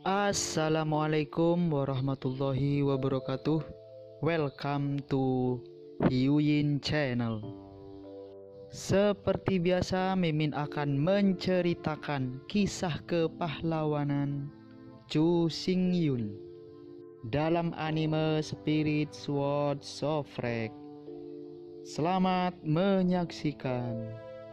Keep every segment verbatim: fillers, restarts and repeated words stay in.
Assalamualaikum warahmatullahi wabarakatuh. Welcome to Hyuyin Channel. Seperti biasa, Mimin akan menceritakan kisah kepahlawanan Chu Xingyun dalam anime Spirit Sword Shofrek. Selamat menyaksikan.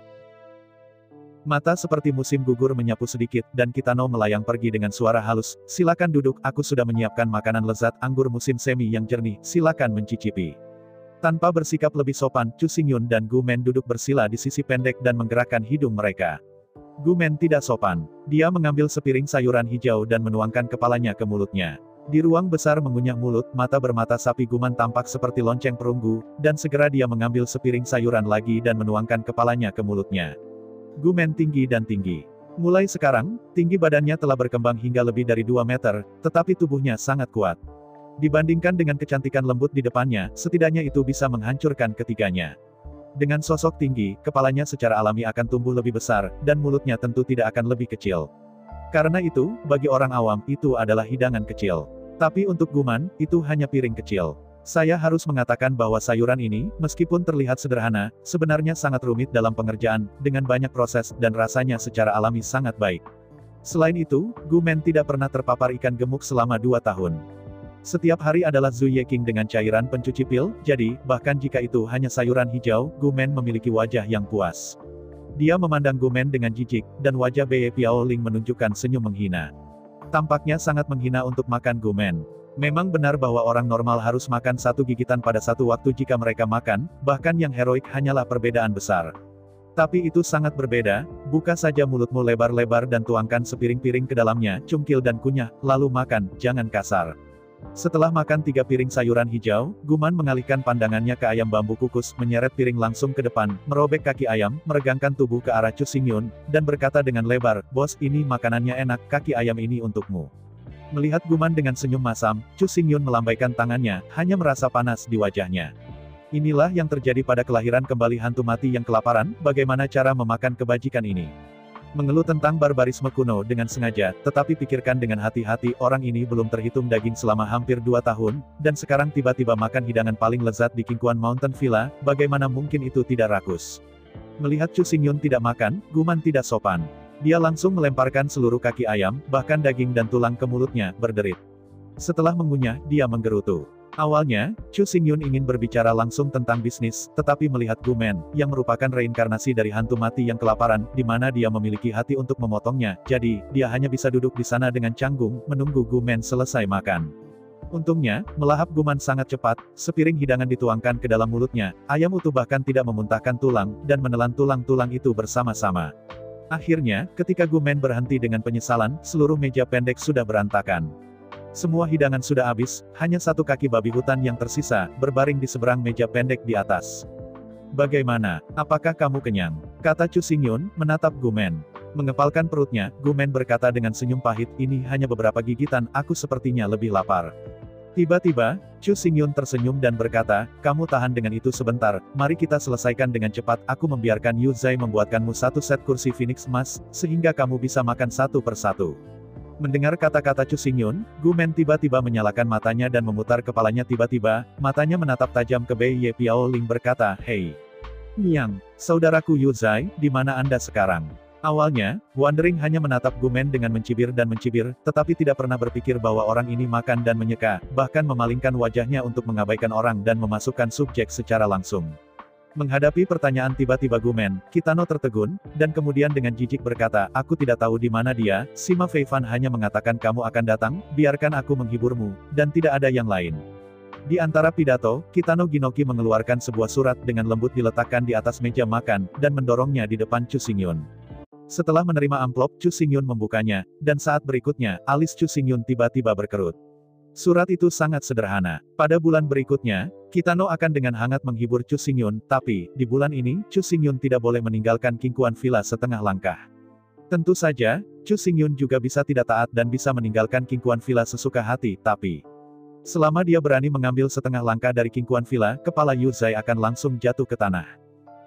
Mata seperti musim gugur menyapu sedikit, dan Kitano melayang pergi dengan suara halus. Silakan duduk, aku sudah menyiapkan makanan lezat, anggur musim semi yang jernih, silakan mencicipi. Tanpa bersikap lebih sopan, Chu Xingyun dan Gu Men duduk bersila di sisi pendek dan menggerakkan hidung mereka. Gu Men tidak sopan. Dia mengambil sepiring sayuran hijau dan menuangkan kepalanya ke mulutnya. Di ruang besar mengunyah mulut, mata bermata sapi Guman tampak seperti lonceng perunggu, dan segera dia mengambil sepiring sayuran lagi dan menuangkan kepalanya ke mulutnya. Gu Men tinggi dan tinggi. Mulai sekarang, tinggi badannya telah berkembang hingga lebih dari dua meter, tetapi tubuhnya sangat kuat. Dibandingkan dengan kecantikan lembut di depannya, setidaknya itu bisa menghancurkan ketiganya. Dengan sosok tinggi, kepalanya secara alami akan tumbuh lebih besar, dan mulutnya tentu tidak akan lebih kecil. Karena itu, bagi orang awam, itu adalah hidangan kecil. Tapi untuk Guman, itu hanya piring kecil. Saya harus mengatakan bahwa sayuran ini, meskipun terlihat sederhana, sebenarnya sangat rumit dalam pengerjaan, dengan banyak proses, dan rasanya secara alami sangat baik. Selain itu, Gu Men tidak pernah terpapar ikan gemuk selama dua tahun. Setiap hari adalah Zuyeking dengan cairan pencuci pil, jadi, bahkan jika itu hanya sayuran hijau, Gu Men memiliki wajah yang puas. Dia memandang Gu Men dengan jijik, dan wajah Bei Piaoling menunjukkan senyum menghina. Tampaknya sangat menghina untuk makan Gu Men. Memang benar bahwa orang normal harus makan satu gigitan pada satu waktu jika mereka makan, bahkan yang heroik hanyalah perbedaan besar. Tapi itu sangat berbeda, buka saja mulutmu lebar-lebar dan tuangkan sepiring-piring ke dalamnya, cungkil dan kunyah, lalu makan, jangan kasar. Setelah makan tiga piring sayuran hijau, Guman mengalihkan pandangannya ke ayam bambu kukus, menyeret piring langsung ke depan, merobek kaki ayam, meregangkan tubuh ke arah Chu Xingyun, dan berkata dengan lebar, "Bos, ini makanannya enak, kaki ayam ini untukmu." Melihat Guman dengan senyum masam, Chu Xingyun melambaikan tangannya, hanya merasa panas di wajahnya. Inilah yang terjadi pada kelahiran kembali hantu mati yang kelaparan, bagaimana cara memakan kebajikan ini. Mengeluh tentang barbarisme kuno dengan sengaja, tetapi pikirkan dengan hati-hati, orang ini belum terhitung daging selama hampir dua tahun, dan sekarang tiba-tiba makan hidangan paling lezat di Qingquan Mountain Villa, bagaimana mungkin itu tidak rakus. Melihat Chu Xingyun tidak makan, Guman tidak sopan. Dia langsung melemparkan seluruh kaki ayam, bahkan daging dan tulang ke mulutnya, berderit. Setelah mengunyah, dia menggerutu. Awalnya, Chu Xingyun ingin berbicara langsung tentang bisnis, tetapi melihat Gu Men, yang merupakan reinkarnasi dari hantu mati yang kelaparan, di mana dia memiliki hati untuk memotongnya, jadi, dia hanya bisa duduk di sana dengan canggung, menunggu Gu Men selesai makan. Untungnya, melahap Guman sangat cepat, sepiring hidangan dituangkan ke dalam mulutnya, ayam utuh bahkan tidak memuntahkan tulang, dan menelan tulang-tulang itu bersama-sama. Akhirnya, ketika Gu Men berhenti dengan penyesalan, seluruh meja pendek sudah berantakan. Semua hidangan sudah habis, hanya satu kaki babi hutan yang tersisa, berbaring di seberang meja pendek di atas. "Bagaimana? Apakah kamu kenyang?" kata Chu Xingyun, menatap Gu Men. Mengepalkan perutnya, Gu Men berkata dengan senyum pahit, "Ini hanya beberapa gigitan, aku sepertinya lebih lapar." Tiba-tiba, Chu Xingyun tersenyum dan berkata, "Kamu tahan dengan itu sebentar, mari kita selesaikan dengan cepat, aku membiarkan Yu Zai membuatkanmu satu set kursi Phoenix emas, sehingga kamu bisa makan satu per satu." Mendengar kata-kata Chu Xingyun, Gu Men tiba-tiba menyalakan matanya dan memutar kepalanya tiba-tiba, matanya menatap tajam ke Bei Ye Piaoling berkata, "Hei, Niang, saudaraku Yu Zai, di mana Anda sekarang?" Awalnya, Wandering hanya menatap Gu Men dengan mencibir dan mencibir, tetapi tidak pernah berpikir bahwa orang ini makan dan menyeka, bahkan memalingkan wajahnya untuk mengabaikan orang dan memasukkan subjek secara langsung. Menghadapi pertanyaan tiba-tiba Gu Men, Kitano tertegun, dan kemudian dengan jijik berkata, "Aku tidak tahu di mana dia, Sima Feifan hanya mengatakan kamu akan datang, biarkan aku menghiburmu, dan tidak ada yang lain." Di antara pidato, Kitano Ginoki mengeluarkan sebuah surat dengan lembut diletakkan di atas meja makan, dan mendorongnya di depan Chu Xingyun. Setelah menerima amplop, Chu Xingyun membukanya, dan saat berikutnya, alis Chu Xingyun tiba-tiba berkerut. Surat itu sangat sederhana. Pada bulan berikutnya, Kitano akan dengan hangat menghibur Chu Xingyun, tapi, di bulan ini, Chu Xingyun tidak boleh meninggalkan Qingquan Villa setengah langkah. Tentu saja, Chu Xingyun juga bisa tidak taat dan bisa meninggalkan Qingquan Villa sesuka hati, tapi, selama dia berani mengambil setengah langkah dari Qingquan Villa, kepala Yu Zai akan langsung jatuh ke tanah.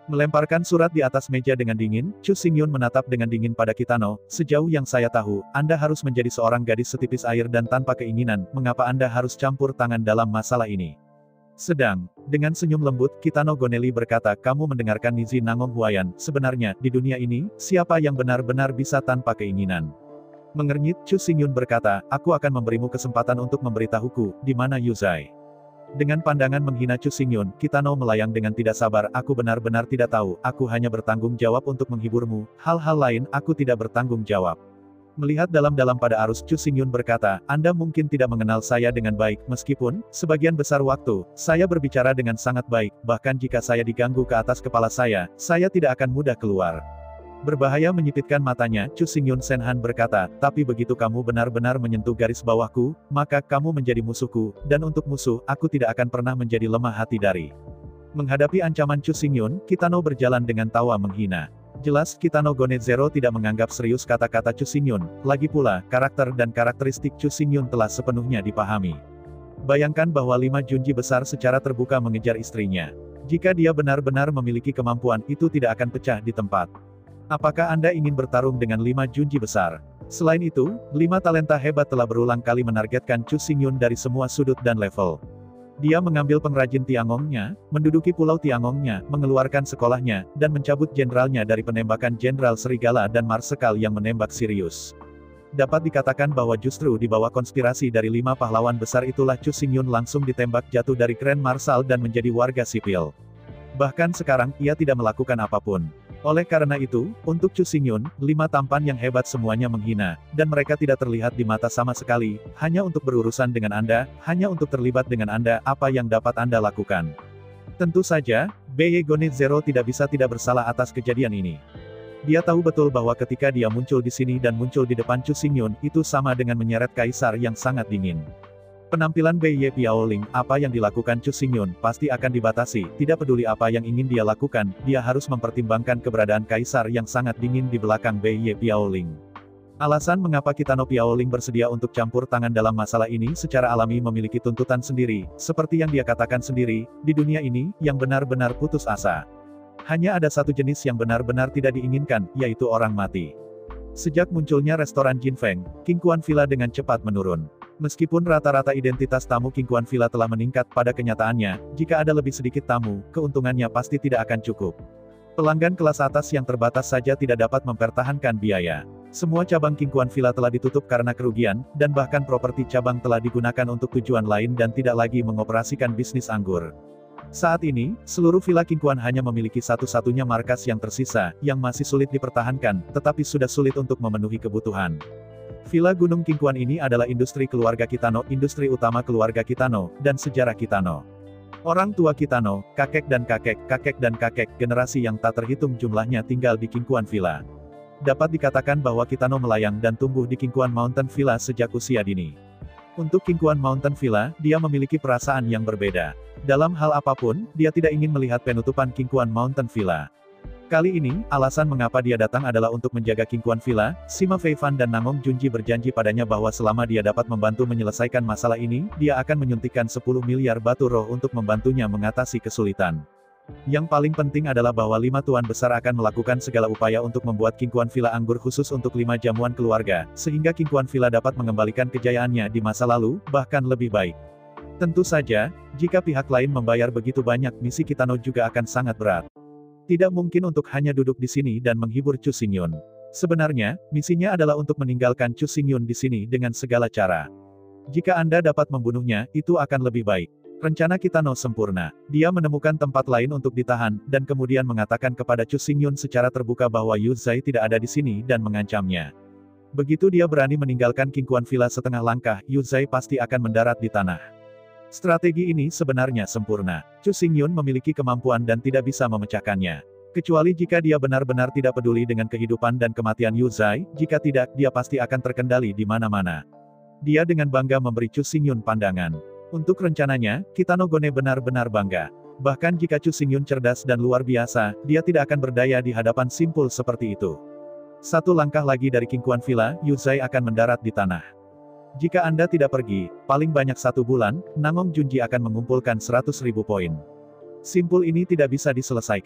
Melemparkan surat di atas meja dengan dingin, Chu Xingyun menatap dengan dingin pada Kitano. Sejauh yang saya tahu, Anda harus menjadi seorang gadis setipis air dan tanpa keinginan, mengapa Anda harus campur tangan dalam masalah ini? Sedang, dengan senyum lembut, Kitano Goneli berkata, kamu mendengarkan Nizi Nangong Huayan, sebenarnya, di dunia ini, siapa yang benar-benar bisa tanpa keinginan? Mengernyit, Chu Xingyun berkata, aku akan memberimu kesempatan untuk memberitahuku, di mana Yu Zai. Dengan pandangan menghina Chu Xingyun, Kitano melayang dengan tidak sabar, aku benar-benar tidak tahu, aku hanya bertanggung jawab untuk menghiburmu, hal-hal lain, aku tidak bertanggung jawab. Melihat dalam-dalam pada arus, Chu Xingyun berkata, Anda mungkin tidak mengenal saya dengan baik, meskipun, sebagian besar waktu, saya berbicara dengan sangat baik, bahkan jika saya diganggu ke atas kepala saya, saya tidak akan mudah keluar. Berbahaya menyipitkan matanya, Chu Xingyun Senhan berkata, tapi begitu kamu benar-benar menyentuh garis bawahku, maka kamu menjadi musuhku, dan untuk musuh, aku tidak akan pernah menjadi lemah hati dari. Menghadapi ancaman Chu Xingyun, Kitano berjalan dengan tawa menghina. Jelas, Kitano Gonezero tidak menganggap serius kata-kata Chu Xingyun, lagi pula, karakter dan karakteristik Chu Xingyun telah sepenuhnya dipahami. Bayangkan bahwa lima Junji besar secara terbuka mengejar istrinya. Jika dia benar-benar memiliki kemampuan, itu tidak akan pecah di tempat. Apakah Anda ingin bertarung dengan lima Junji besar? Selain itu, lima talenta hebat telah berulang kali menargetkan Chu Xingyun dari semua sudut dan level. Dia mengambil pengrajin Tiangongnya, menduduki pulau Tiangongnya, mengeluarkan sekolahnya, dan mencabut jenderalnya dari penembakan Jenderal Serigala dan Marsekal yang menembak Sirius. Dapat dikatakan bahwa justru di bawah konspirasi dari lima pahlawan besar itulah Chu Xingyun langsung ditembak jatuh dari Grand Marshal dan menjadi warga sipil. Bahkan sekarang, ia tidak melakukan apapun. Oleh karena itu, untuk Chu Xingyun, lima tampan yang hebat semuanya menghina, dan mereka tidak terlihat di mata sama sekali, hanya untuk berurusan dengan Anda, hanya untuk terlibat dengan Anda, apa yang dapat Anda lakukan. Tentu saja, B Y Gonezero tidak bisa tidak bersalah atas kejadian ini. Dia tahu betul bahwa ketika dia muncul di sini dan muncul di depan Chu Xingyun, itu sama dengan menyeret kaisar yang sangat dingin. Penampilan B Y Piaoling, apa yang dilakukan Chu Xingyun, pasti akan dibatasi, tidak peduli apa yang ingin dia lakukan, dia harus mempertimbangkan keberadaan kaisar yang sangat dingin di belakang B Y Piaoling. Alasan mengapa Kitano Piaoling bersedia untuk campur tangan dalam masalah ini secara alami memiliki tuntutan sendiri, seperti yang dia katakan sendiri, di dunia ini, yang benar-benar putus asa. Hanya ada satu jenis yang benar-benar tidak diinginkan, yaitu orang mati. Sejak munculnya restoran Jinfeng, King Kuan Villa dengan cepat menurun. Meskipun rata-rata identitas tamu King Kuan Villa telah meningkat, pada kenyataannya, jika ada lebih sedikit tamu, keuntungannya pasti tidak akan cukup. Pelanggan kelas atas yang terbatas saja tidak dapat mempertahankan biaya. Semua cabang King Kuan Villa telah ditutup karena kerugian, dan bahkan properti cabang telah digunakan untuk tujuan lain dan tidak lagi mengoperasikan bisnis anggur. Saat ini, seluruh Villa King Kuan hanya memiliki satu-satunya markas yang tersisa, yang masih sulit dipertahankan, tetapi sudah sulit untuk memenuhi kebutuhan. Villa Gunung King Kuan ini adalah industri keluarga Kitano, industri utama keluarga Kitano, dan sejarah Kitano. Orang tua Kitano, kakek dan kakek, kakek dan kakek, generasi yang tak terhitung jumlahnya tinggal di King Kuan Villa. Dapat dikatakan bahwa Kitano melayang dan tumbuh di King Kuan Mountain Villa sejak usia dini. Untuk King Kuan Mountain Villa, dia memiliki perasaan yang berbeda. Dalam hal apapun, dia tidak ingin melihat penutupan King Kuan Mountain Villa. Kali ini, alasan mengapa dia datang adalah untuk menjaga King Kuan Villa. Sima Feifan dan Nangong Junji berjanji padanya bahwa selama dia dapat membantu menyelesaikan masalah ini, dia akan menyuntikkan sepuluh miliar batu roh untuk membantunya mengatasi kesulitan. Yang paling penting adalah bahwa lima tuan besar akan melakukan segala upaya untuk membuat King Kuan Villa anggur khusus untuk lima jamuan keluarga, sehingga King Kuan Villa dapat mengembalikan kejayaannya di masa lalu, bahkan lebih baik. Tentu saja, jika pihak lain membayar begitu banyak, misi Kitano juga akan sangat berat. Tidak mungkin untuk hanya duduk di sini dan menghibur Chu Xingyun. Sebenarnya, misinya adalah untuk meninggalkan Chu Xingyun di sini dengan segala cara. Jika Anda dapat membunuhnya, itu akan lebih baik. Rencana Kitano sempurna. Dia menemukan tempat lain untuk ditahan, dan kemudian mengatakan kepada Chu Xingyun secara terbuka bahwa Yu Zai tidak ada di sini dan mengancamnya. Begitu dia berani meninggalkan King Kuan Villa setengah langkah, Yu Zai pasti akan mendarat di tanah. Strategi ini sebenarnya sempurna. Chu Xingyun memiliki kemampuan dan tidak bisa memecahkannya. Kecuali jika dia benar-benar tidak peduli dengan kehidupan dan kematian Yu Zai, jika tidak, dia pasti akan terkendali di mana-mana. Dia dengan bangga memberi Chu Xingyun pandangan. Untuk rencananya, Kitano Gone benar-benar bangga. Bahkan jika Chu Xingyun cerdas dan luar biasa, dia tidak akan berdaya di hadapan simpul seperti itu. Satu langkah lagi dari King Kuan Villa, Yu Zai akan mendarat di tanah. Jika Anda tidak pergi, paling banyak satu bulan, Nangong Junji akan mengumpulkan seratus ribu poin. Simpul ini tidak bisa diselesaikan.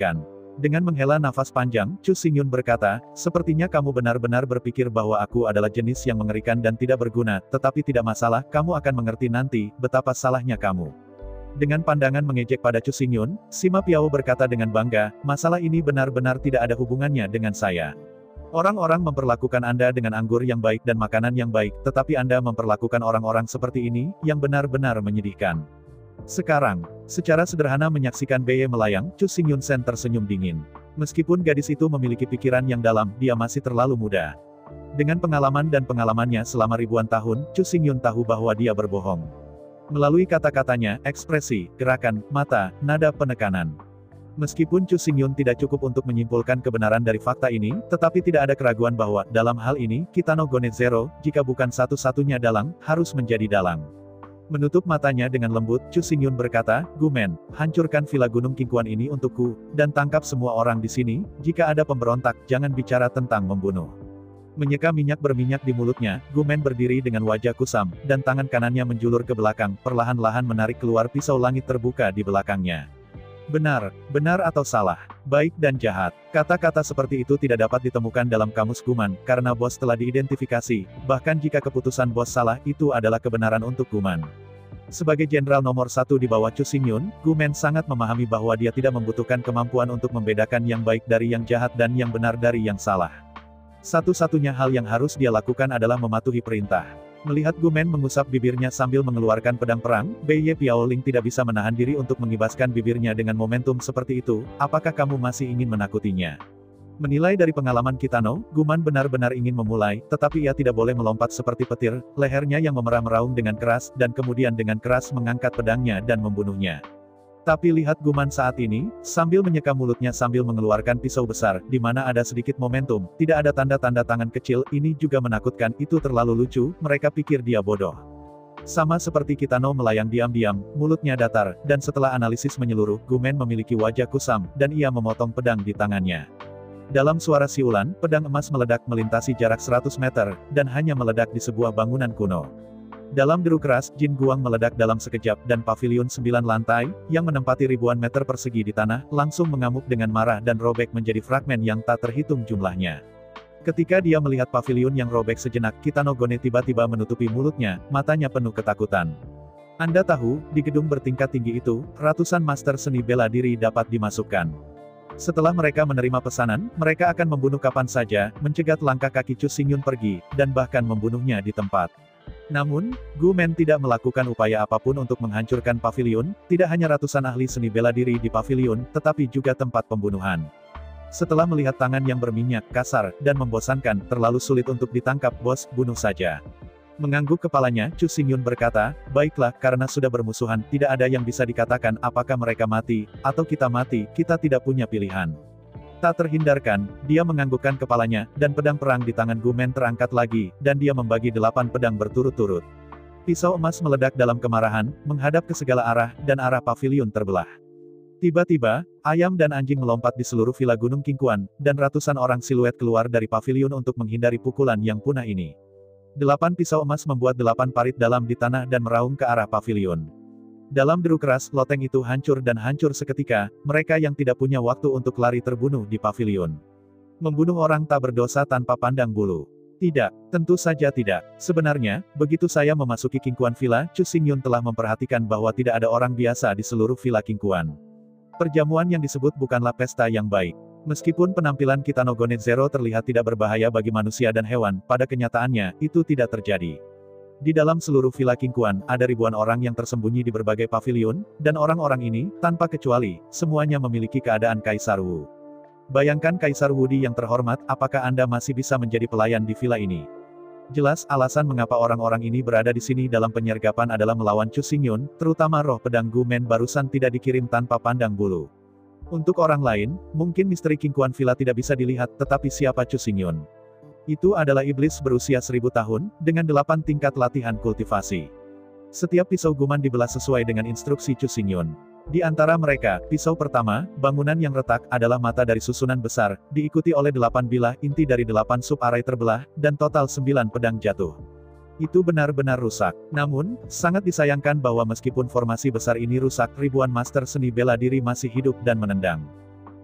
Dengan menghela nafas panjang, Chu Xingyun berkata, sepertinya kamu benar-benar berpikir bahwa aku adalah jenis yang mengerikan dan tidak berguna, tetapi tidak masalah, kamu akan mengerti nanti, betapa salahnya kamu. Dengan pandangan mengejek pada Chu Xingyun, Sima Piao berkata dengan bangga, masalah ini benar-benar tidak ada hubungannya dengan saya. Orang-orang memperlakukan Anda dengan anggur yang baik dan makanan yang baik, tetapi Anda memperlakukan orang-orang seperti ini, yang benar-benar menyedihkan. Sekarang, secara sederhana menyaksikan Beye melayang, Chu Xingyun Sen tersenyum dingin. Meskipun gadis itu memiliki pikiran yang dalam, dia masih terlalu muda. Dengan pengalaman dan pengalamannya selama ribuan tahun, Chu Xingyun tahu bahwa dia berbohong. Melalui kata-katanya, ekspresi, gerakan, mata, nada penekanan. Meskipun Chu Xingyun tidak cukup untuk menyimpulkan kebenaran dari fakta ini, tetapi tidak ada keraguan bahwa, dalam hal ini, Kitano Gone Zero, jika bukan satu-satunya dalang, harus menjadi dalang. Menutup matanya dengan lembut, Chu Xingyun berkata, Gumen, hancurkan villa Gunung Kingkuan ini untukku, dan tangkap semua orang di sini, jika ada pemberontak, jangan bicara tentang membunuh. Menyeka minyak berminyak di mulutnya, Gumen berdiri dengan wajah kusam, dan tangan kanannya menjulur ke belakang, perlahan-lahan menarik keluar pisau langit terbuka di belakangnya. Benar, benar atau salah, baik dan jahat. Kata-kata seperti itu tidak dapat ditemukan dalam kamus Guman, karena bos telah diidentifikasi, bahkan jika keputusan bos salah, itu adalah kebenaran untuk Guman. Sebagai jenderal nomor satu di bawah Chu Xingyun, Gumen sangat memahami bahwa dia tidak membutuhkan kemampuan untuk membedakan yang baik dari yang jahat dan yang benar dari yang salah. Satu-satunya hal yang harus dia lakukan adalah mematuhi perintah. Melihat Gumen mengusap bibirnya sambil mengeluarkan pedang perang, Beye Piaoling tidak bisa menahan diri untuk mengibaskan bibirnya dengan momentum seperti itu, apakah kamu masih ingin menakutinya? Menilai dari pengalaman Kitano, Guman benar-benar ingin memulai, tetapi ia tidak boleh melompat seperti petir, lehernya yang memerah-meraung dengan keras, dan kemudian dengan keras mengangkat pedangnya dan membunuhnya. Tapi lihat Guman saat ini, sambil menyeka mulutnya sambil mengeluarkan pisau besar, di mana ada sedikit momentum, tidak ada tanda-tanda tangan kecil, ini juga menakutkan, itu terlalu lucu, mereka pikir dia bodoh. Sama seperti Kitano melayang diam-diam, mulutnya datar, dan setelah analisis menyeluruh, Gumen memiliki wajah kusam, dan ia memotong pedang di tangannya. Dalam suara siulan, pedang emas meledak melintasi jarak seratus meter, dan hanya meledak di sebuah bangunan kuno. Dalam deru keras, Jin Guang meledak dalam sekejap, dan pavilion sembilan lantai, yang menempati ribuan meter persegi di tanah, langsung mengamuk dengan marah dan robek menjadi fragmen yang tak terhitung jumlahnya. Ketika dia melihat pavilion yang robek sejenak, Kitano Gone tiba-tiba menutupi mulutnya, matanya penuh ketakutan. Anda tahu, di gedung bertingkat tinggi itu, ratusan master seni bela diri dapat dimasukkan. Setelah mereka menerima pesanan, mereka akan membunuh kapan saja, mencegat langkah kaki Chu Xingyun pergi, dan bahkan membunuhnya di tempat. Namun, Gumen tidak melakukan upaya apapun untuk menghancurkan pavilion, tidak hanya ratusan ahli seni bela diri di pavilion, tetapi juga tempat pembunuhan. Setelah melihat tangan yang berminyak, kasar, dan membosankan, terlalu sulit untuk ditangkap, bos, bunuh saja. Mengangguk kepalanya, Chu Xingyun berkata, baiklah, karena sudah bermusuhan, tidak ada yang bisa dikatakan, apakah mereka mati, atau kita mati, kita tidak punya pilihan. Tak terhindarkan, dia menganggukkan kepalanya, dan pedang perang di tangan Gumen terangkat lagi, dan dia membagi delapan pedang berturut-turut. Pisau emas meledak dalam kemarahan, menghadap ke segala arah, dan arah pavilion terbelah. Tiba-tiba, ayam dan anjing melompat di seluruh villa Gunung Kingkuan, dan ratusan orang siluet keluar dari pavilion untuk menghindari pukulan yang punah ini. Delapan pisau emas membuat delapan parit dalam di tanah dan meraung ke arah pavilion. Dalam deru keras, loteng itu hancur dan hancur seketika, mereka yang tidak punya waktu untuk lari terbunuh di pavilion. Membunuh orang tak berdosa tanpa pandang bulu. Tidak, tentu saja tidak. Sebenarnya, begitu saya memasuki Kingkuan Villa, Chu Xingyun telah memperhatikan bahwa tidak ada orang biasa di seluruh Villa Kingkuan. Perjamuan yang disebut bukanlah pesta yang baik. Meskipun penampilan Kitano Gone Zero terlihat tidak berbahaya bagi manusia dan hewan, pada kenyataannya, itu tidak terjadi. Di dalam seluruh Villa Kingkuan, ada ribuan orang yang tersembunyi di berbagai pavilion, dan orang-orang ini, tanpa kecuali, semuanya memiliki keadaan Kaisar Wu. Bayangkan Kaisar Wudi yang terhormat, apakah Anda masih bisa menjadi pelayan di villa ini? Jelas, alasan mengapa orang-orang ini berada di sini dalam penyergapan adalah melawan Chu Xingyun, terutama roh pedang Gumen barusan tidak dikirim tanpa pandang bulu. Untuk orang lain, mungkin misteri Kingkuan Villa tidak bisa dilihat, tetapi siapa Chu Xingyun? Itu adalah iblis berusia seribu tahun, dengan delapan tingkat latihan kultivasi. Setiap pisau Guman dibelah sesuai dengan instruksi Chu Xingyun. Di antara mereka, pisau pertama, bangunan yang retak, adalah mata dari susunan besar, diikuti oleh delapan bilah inti dari delapan sub-arai terbelah, dan total sembilan pedang jatuh. Itu benar-benar rusak. Namun, sangat disayangkan bahwa meskipun formasi besar ini rusak, ribuan master seni bela diri masih hidup dan menendang.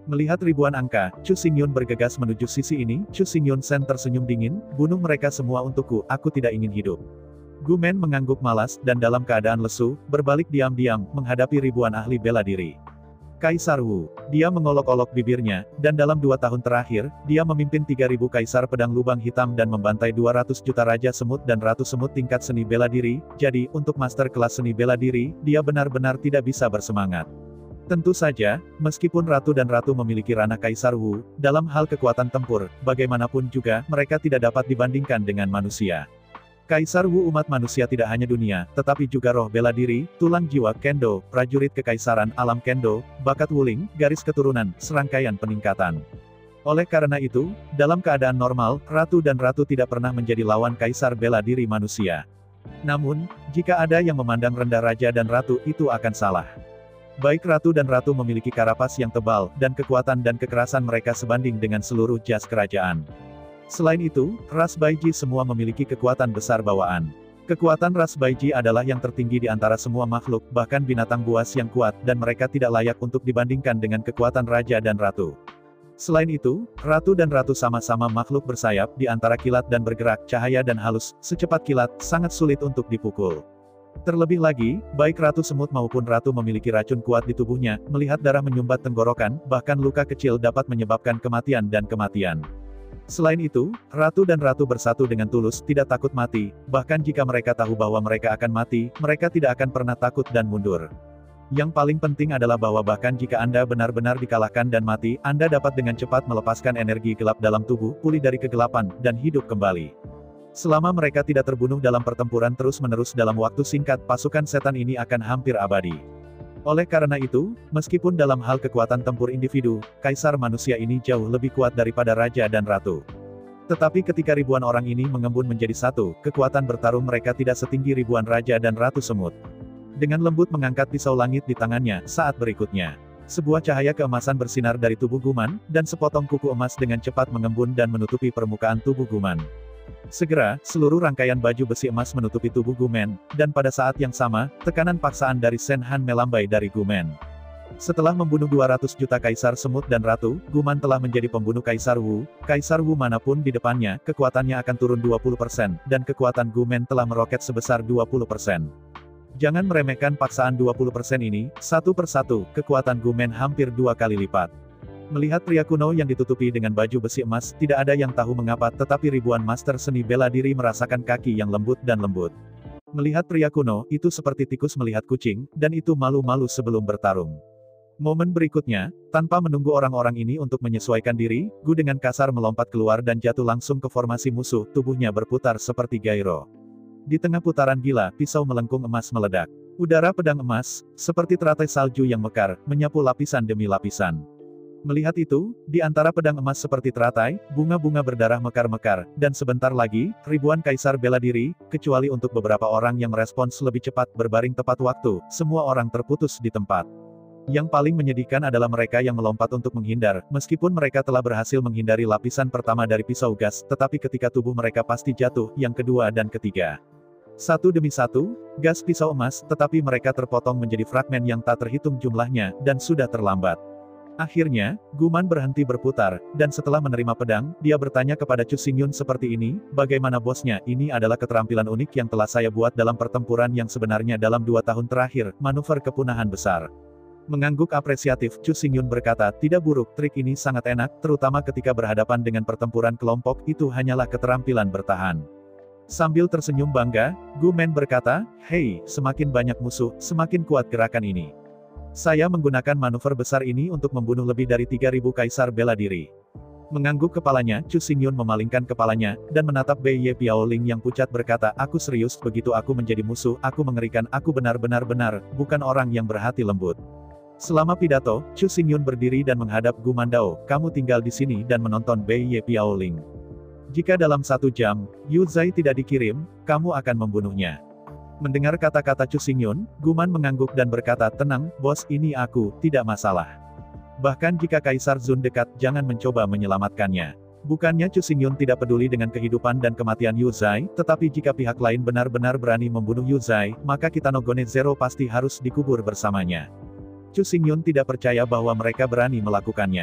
Melihat ribuan angka, Chu Xingyun bergegas menuju sisi ini. Chu Xingyun Sen tersenyum dingin, bunuh mereka semua untukku, aku tidak ingin hidup. Gu Men mengangguk malas, dan dalam keadaan lesu, berbalik diam-diam, menghadapi ribuan ahli bela diri. Kaisar Wu. Dia mengolok-olok bibirnya, dan dalam dua tahun terakhir, dia memimpin tiga ribu kaisar pedang lubang hitam dan membantai dua ratus juta raja semut dan ratu semut tingkat seni bela diri, jadi, untuk master kelas seni bela diri, dia benar-benar tidak bisa bersemangat. Tentu saja, meskipun ratu dan ratu memiliki ranah Kaisar Wu, dalam hal kekuatan tempur, bagaimanapun juga, mereka tidak dapat dibandingkan dengan manusia. Kaisar Wu umat manusia tidak hanya dunia, tetapi juga roh bela diri, tulang jiwa Kendo, prajurit kekaisaran alam Kendo, bakat Wuling, garis keturunan, serangkaian peningkatan. Oleh karena itu, dalam keadaan normal, ratu dan ratu tidak pernah menjadi lawan kaisar bela diri manusia. Namun, jika ada yang memandang rendah raja dan ratu, itu akan salah. Baik ratu dan ratu memiliki karapas yang tebal, dan kekuatan dan kekerasan mereka sebanding dengan seluruh jas kerajaan. Selain itu, ras Baiji semua memiliki kekuatan besar bawaan. Kekuatan ras Baiji adalah yang tertinggi di antara semua makhluk, bahkan binatang buas yang kuat, dan mereka tidak layak untuk dibandingkan dengan kekuatan raja dan ratu. Selain itu, ratu dan ratu sama-sama makhluk bersayap, di antara kilat dan bergerak, cahaya dan halus, secepat kilat, sangat sulit untuk dipukul. Terlebih lagi, baik ratu semut maupun ratu memiliki racun kuat di tubuhnya, melihat darah menyumbat tenggorokan, bahkan luka kecil dapat menyebabkan kematian dan kematian. Selain itu, ratu dan ratu bersatu dengan tulus, tidak takut mati, bahkan jika mereka tahu bahwa mereka akan mati, mereka tidak akan pernah takut dan mundur. Yang paling penting adalah bahwa bahkan jika Anda benar-benar dikalahkan dan mati, Anda dapat dengan cepat melepaskan energi gelap dalam tubuh, pulih dari kegelapan, dan hidup kembali. Selama mereka tidak terbunuh dalam pertempuran terus-menerus dalam waktu singkat, pasukan setan ini akan hampir abadi. Oleh karena itu, meskipun dalam hal kekuatan tempur individu, kaisar manusia ini jauh lebih kuat daripada raja dan ratu. Tetapi ketika ribuan orang ini mengembun menjadi satu, kekuatan bertarung mereka tidak setinggi ribuan raja dan ratu semut. Dengan lembut mengangkat pisau langit di tangannya, saat berikutnya, sebuah cahaya keemasan bersinar dari tubuh Guman, dan sepotong kuku emas dengan cepat mengembun dan menutupi permukaan tubuh Guman. Segera, seluruh rangkaian baju besi emas menutupi tubuh Gu Men, dan pada saat yang sama, tekanan paksaan dari Shen Han melambai dari Gu Men. Setelah membunuh dua ratus juta kaisar semut dan ratu, Gu Man telah menjadi pembunuh Kaisar Wu. Kaisar Wu manapun di depannya, kekuatannya akan turun dua puluh persen, dan kekuatan Gu Men telah meroket sebesar dua puluh persen. Jangan meremehkan paksaan dua puluh persen ini, satu persatu, kekuatan Gu Men hampir dua kali lipat. Melihat pria kuno yang ditutupi dengan baju besi emas, tidak ada yang tahu mengapa, tetapi ribuan master seni bela diri merasakan kaki yang lembut dan lembut. Melihat pria kuno, itu seperti tikus melihat kucing, dan itu malu-malu sebelum bertarung. Momen berikutnya, tanpa menunggu orang-orang ini untuk menyesuaikan diri, Gu dengan kasar melompat keluar dan jatuh langsung ke formasi musuh, tubuhnya berputar seperti gyro. Di tengah putaran gila, pisau melengkung emas meledak. Udara pedang emas, seperti teratai salju yang mekar, menyapu lapisan demi lapisan. Melihat itu, di antara pedang emas seperti teratai, bunga-bunga berdarah mekar-mekar, dan sebentar lagi, ribuan kaisar bela diri, kecuali untuk beberapa orang yang merespons lebih cepat berbaring tepat waktu, semua orang terputus di tempat. Yang paling menyedihkan adalah mereka yang melompat untuk menghindar, meskipun mereka telah berhasil menghindari lapisan pertama dari pisau gas, tetapi ketika tubuh mereka pasti jatuh, yang kedua dan ketiga. Satu demi satu, gas pisau emas, tetapi mereka terpotong menjadi fragmen yang tak terhitung jumlahnya, dan sudah terlambat. Akhirnya, Gu Man berhenti berputar, dan setelah menerima pedang, dia bertanya kepada Chu Xingyun seperti ini, bagaimana bosnya, ini adalah keterampilan unik yang telah saya buat dalam pertempuran yang sebenarnya dalam dua tahun terakhir, manuver kepunahan besar. Mengangguk apresiatif, Chu Xingyun berkata, tidak buruk, trik ini sangat enak, terutama ketika berhadapan dengan pertempuran kelompok, itu hanyalah keterampilan bertahan. Sambil tersenyum bangga, Gu Men berkata, hei, semakin banyak musuh, semakin kuat gerakan ini. Saya menggunakan manuver besar ini untuk membunuh lebih dari tiga ribu kaisar bela diri. Mengangguk kepalanya, Chu Xingyun memalingkan kepalanya, dan menatap Bei Ye Piaoling yang pucat berkata, aku serius, begitu aku menjadi musuh, aku mengerikan, aku benar-benar benar, bukan orang yang berhati lembut. Selama pidato, Chu Xingyun berdiri dan menghadap Gu Mandao, kamu tinggal di sini dan menonton Bei Ye Piaoling. Jika dalam satu jam, Yu Zai tidak dikirim, kamu akan membunuhnya. Mendengar kata-kata Chu Xingyun, Gu Man mengangguk dan berkata, tenang, bos, ini aku, tidak masalah. Bahkan jika Kaisar Zun dekat, jangan mencoba menyelamatkannya. Bukannya Chu Xingyun tidak peduli dengan kehidupan dan kematian Yu Zai, tetapi jika pihak lain benar-benar berani membunuh Yu Zai, maka Kitano Gone Zero pasti harus dikubur bersamanya. Chu Xingyun tidak percaya bahwa mereka berani melakukannya.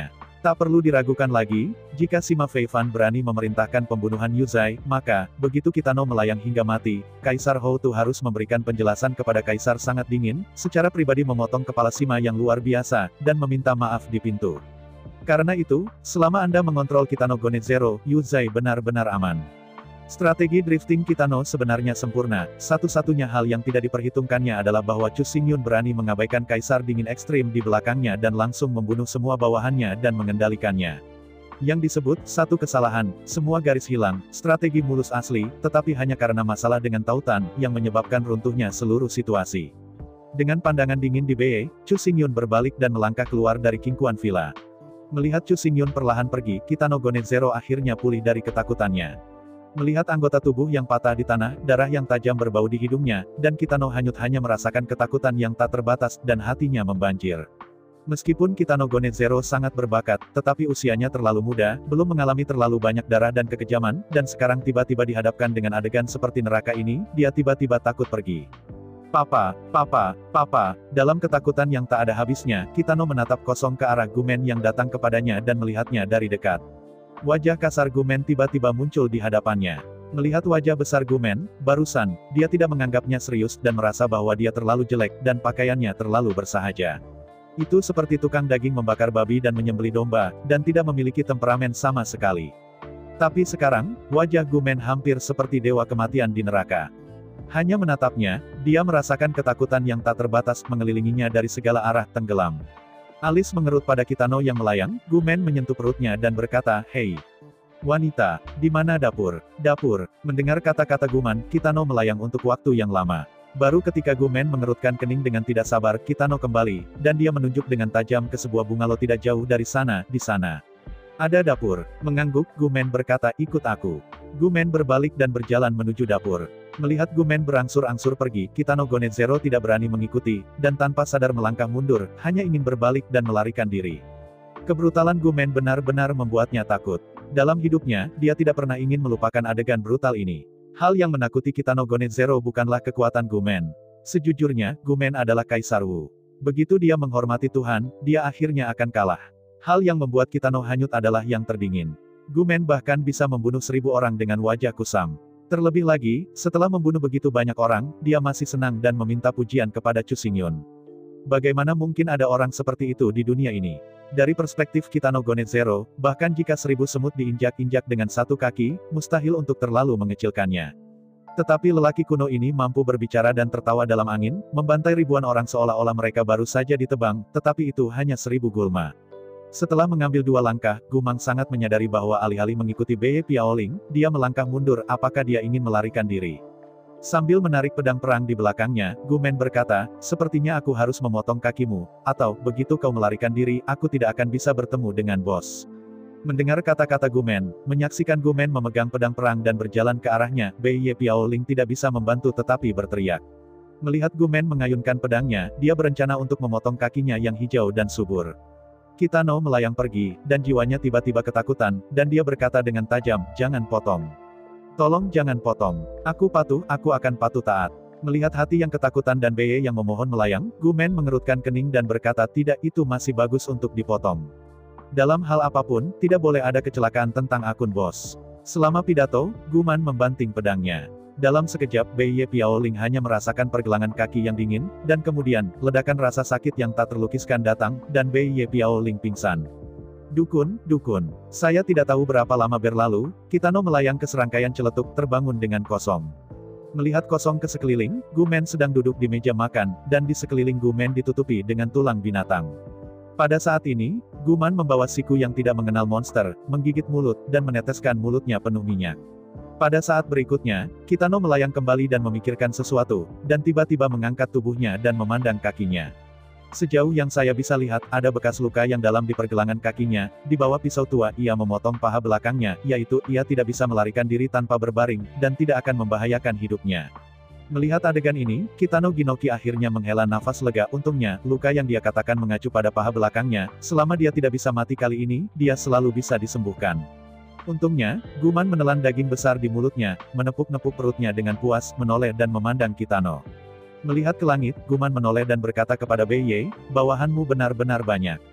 Tak perlu diragukan lagi, jika Sima Feifan berani memerintahkan pembunuhan Yuzai, maka, begitu Kitano melayang hingga mati, Kaisar Houtu harus memberikan penjelasan kepada Kaisar Sangat Dingin, secara pribadi memotong kepala Sima yang luar biasa, dan meminta maaf di pintu. Karena itu, selama Anda mengontrol Kitano Gonezero, Yuzai benar-benar aman. Strategi drifting Kitano sebenarnya sempurna, satu-satunya hal yang tidak diperhitungkannya adalah bahwa Chu Xingyun berani mengabaikan Kaisar Dingin ekstrim di belakangnya dan langsung membunuh semua bawahannya dan mengendalikannya. Yang disebut, satu kesalahan, semua garis hilang, strategi mulus asli, tetapi hanya karena masalah dengan tautan, yang menyebabkan runtuhnya seluruh situasi. Dengan pandangan dingin di Beye, Chu Xingyun berbalik dan melangkah keluar dari Qingquan Villa. Melihat Chu Xingyun perlahan pergi, Kitano Gonezero akhirnya pulih dari ketakutannya. Melihat anggota tubuh yang patah di tanah, darah yang tajam berbau di hidungnya, dan Kitano hanyut hanya merasakan ketakutan yang tak terbatas, dan hatinya membanjir. Meskipun Kitano Gonezero sangat berbakat, tetapi usianya terlalu muda, belum mengalami terlalu banyak darah dan kekejaman, dan sekarang tiba-tiba dihadapkan dengan adegan seperti neraka ini, dia tiba-tiba takut pergi. Papa, papa, papa, dalam ketakutan yang tak ada habisnya, Kitano menatap kosong ke arah Gumen yang datang kepadanya dan melihatnya dari dekat. Wajah kasar Gumen tiba-tiba muncul di hadapannya. Melihat wajah besar Gumen, barusan, dia tidak menganggapnya serius dan merasa bahwa dia terlalu jelek dan pakaiannya terlalu bersahaja. Itu seperti tukang daging membakar babi dan menyembelih domba, dan tidak memiliki temperamen sama sekali. Tapi sekarang, wajah Gumen hampir seperti dewa kematian di neraka. Hanya menatapnya, dia merasakan ketakutan yang tak terbatas mengelilinginya dari segala arah tenggelam. Alis mengerut pada Kitano yang melayang, Gumen menyentuh perutnya dan berkata, "Hei, wanita, di mana dapur? Dapur." Mendengar kata-kata Guman, Kitano melayang untuk waktu yang lama. Baru ketika Gumen mengerutkan kening dengan tidak sabar, Kitano kembali, dan dia menunjuk dengan tajam ke sebuah bungalow tidak jauh dari sana, di sana. "Ada dapur." Mengangguk, Gumen berkata, "Ikut aku." Gumen berbalik dan berjalan menuju dapur. Melihat Gumen berangsur-angsur pergi, Kitano Gonezero tidak berani mengikuti, dan tanpa sadar melangkah mundur, hanya ingin berbalik dan melarikan diri. Kebrutalan Gumen benar-benar membuatnya takut. Dalam hidupnya, dia tidak pernah ingin melupakan adegan brutal ini. Hal yang menakuti Kitano Gonezero bukanlah kekuatan Gumen. Sejujurnya, Gumen adalah Kaisar Wu. Begitu dia menghormati Tuhan, dia akhirnya akan kalah. Hal yang membuat Kitano hanyut adalah yang terdingin. Gumen bahkan bisa membunuh seribu orang dengan wajah kusam. Terlebih lagi, setelah membunuh begitu banyak orang, dia masih senang dan meminta pujian kepada Chu Xingyun. Bagaimana mungkin ada orang seperti itu di dunia ini? Dari perspektif Kitano Gonezero, bahkan jika seribu semut diinjak-injak dengan satu kaki, mustahil untuk terlalu mengecilkannya. Tetapi lelaki kuno ini mampu berbicara dan tertawa dalam angin, membantai ribuan orang seolah-olah mereka baru saja ditebang, tetapi itu hanya seribu gulma. Setelah mengambil dua langkah, Gumang sangat menyadari bahwa alih-alih mengikuti Beye Piaoling, dia melangkah mundur, apakah dia ingin melarikan diri. Sambil menarik pedang perang di belakangnya, Gumen berkata, "Sepertinya aku harus memotong kakimu, atau, begitu kau melarikan diri, aku tidak akan bisa bertemu dengan bos." Mendengar kata-kata Gumen, menyaksikan Gumen memegang pedang perang dan berjalan ke arahnya, Beye Piaoling tidak bisa membantu tetapi berteriak. Melihat Gumen mengayunkan pedangnya, dia berencana untuk memotong kakinya yang hijau dan subur. Kitano melayang pergi, dan jiwanya tiba-tiba ketakutan, dan dia berkata dengan tajam, "Jangan potong. Tolong jangan potong. Aku patuh, aku akan patuh taat." Melihat hati yang ketakutan dan Beye yang memohon melayang, Gumen mengerutkan kening dan berkata, "Tidak, itu masih bagus untuk dipotong. Dalam hal apapun, tidak boleh ada kecelakaan tentang akun bos." Selama pidato, Guman membanting pedangnya. Dalam sekejap, Beye Piaoling hanya merasakan pergelangan kaki yang dingin, dan kemudian, ledakan rasa sakit yang tak terlukiskan datang, dan Beye Piaoling pingsan. "Dukun, dukun. Saya tidak tahu berapa lama berlalu." Kitano melayang ke serangkaian celetuk terbangun dengan kosong. Melihat kosong ke sekeliling, Gumen sedang duduk di meja makan, dan di sekeliling Gumen ditutupi dengan tulang binatang. Pada saat ini, Guman membawa siku yang tidak mengenal monster, menggigit mulut, dan meneteskan mulutnya penuh minyak. Pada saat berikutnya, Kitano melayang kembali dan memikirkan sesuatu, dan tiba-tiba mengangkat tubuhnya dan memandang kakinya. "Sejauh yang saya bisa lihat, ada bekas luka yang dalam di pergelangan kakinya, di bawah pisau tua ia memotong paha belakangnya, yaitu, ia tidak bisa melarikan diri tanpa berbaring, dan tidak akan membahayakan hidupnya." Melihat adegan ini, Kitano Ginoki akhirnya menghela nafas lega. Untungnya, luka yang dia katakan mengacu pada paha belakangnya, selama dia tidak bisa mati kali ini, dia selalu bisa disembuhkan. Untungnya, Guman menelan daging besar di mulutnya, menepuk-nepuk perutnya dengan puas, menoleh dan memandang Kitano. Melihat ke langit, Guman menoleh dan berkata kepada Beye, "Bawahanmu benar-benar banyak."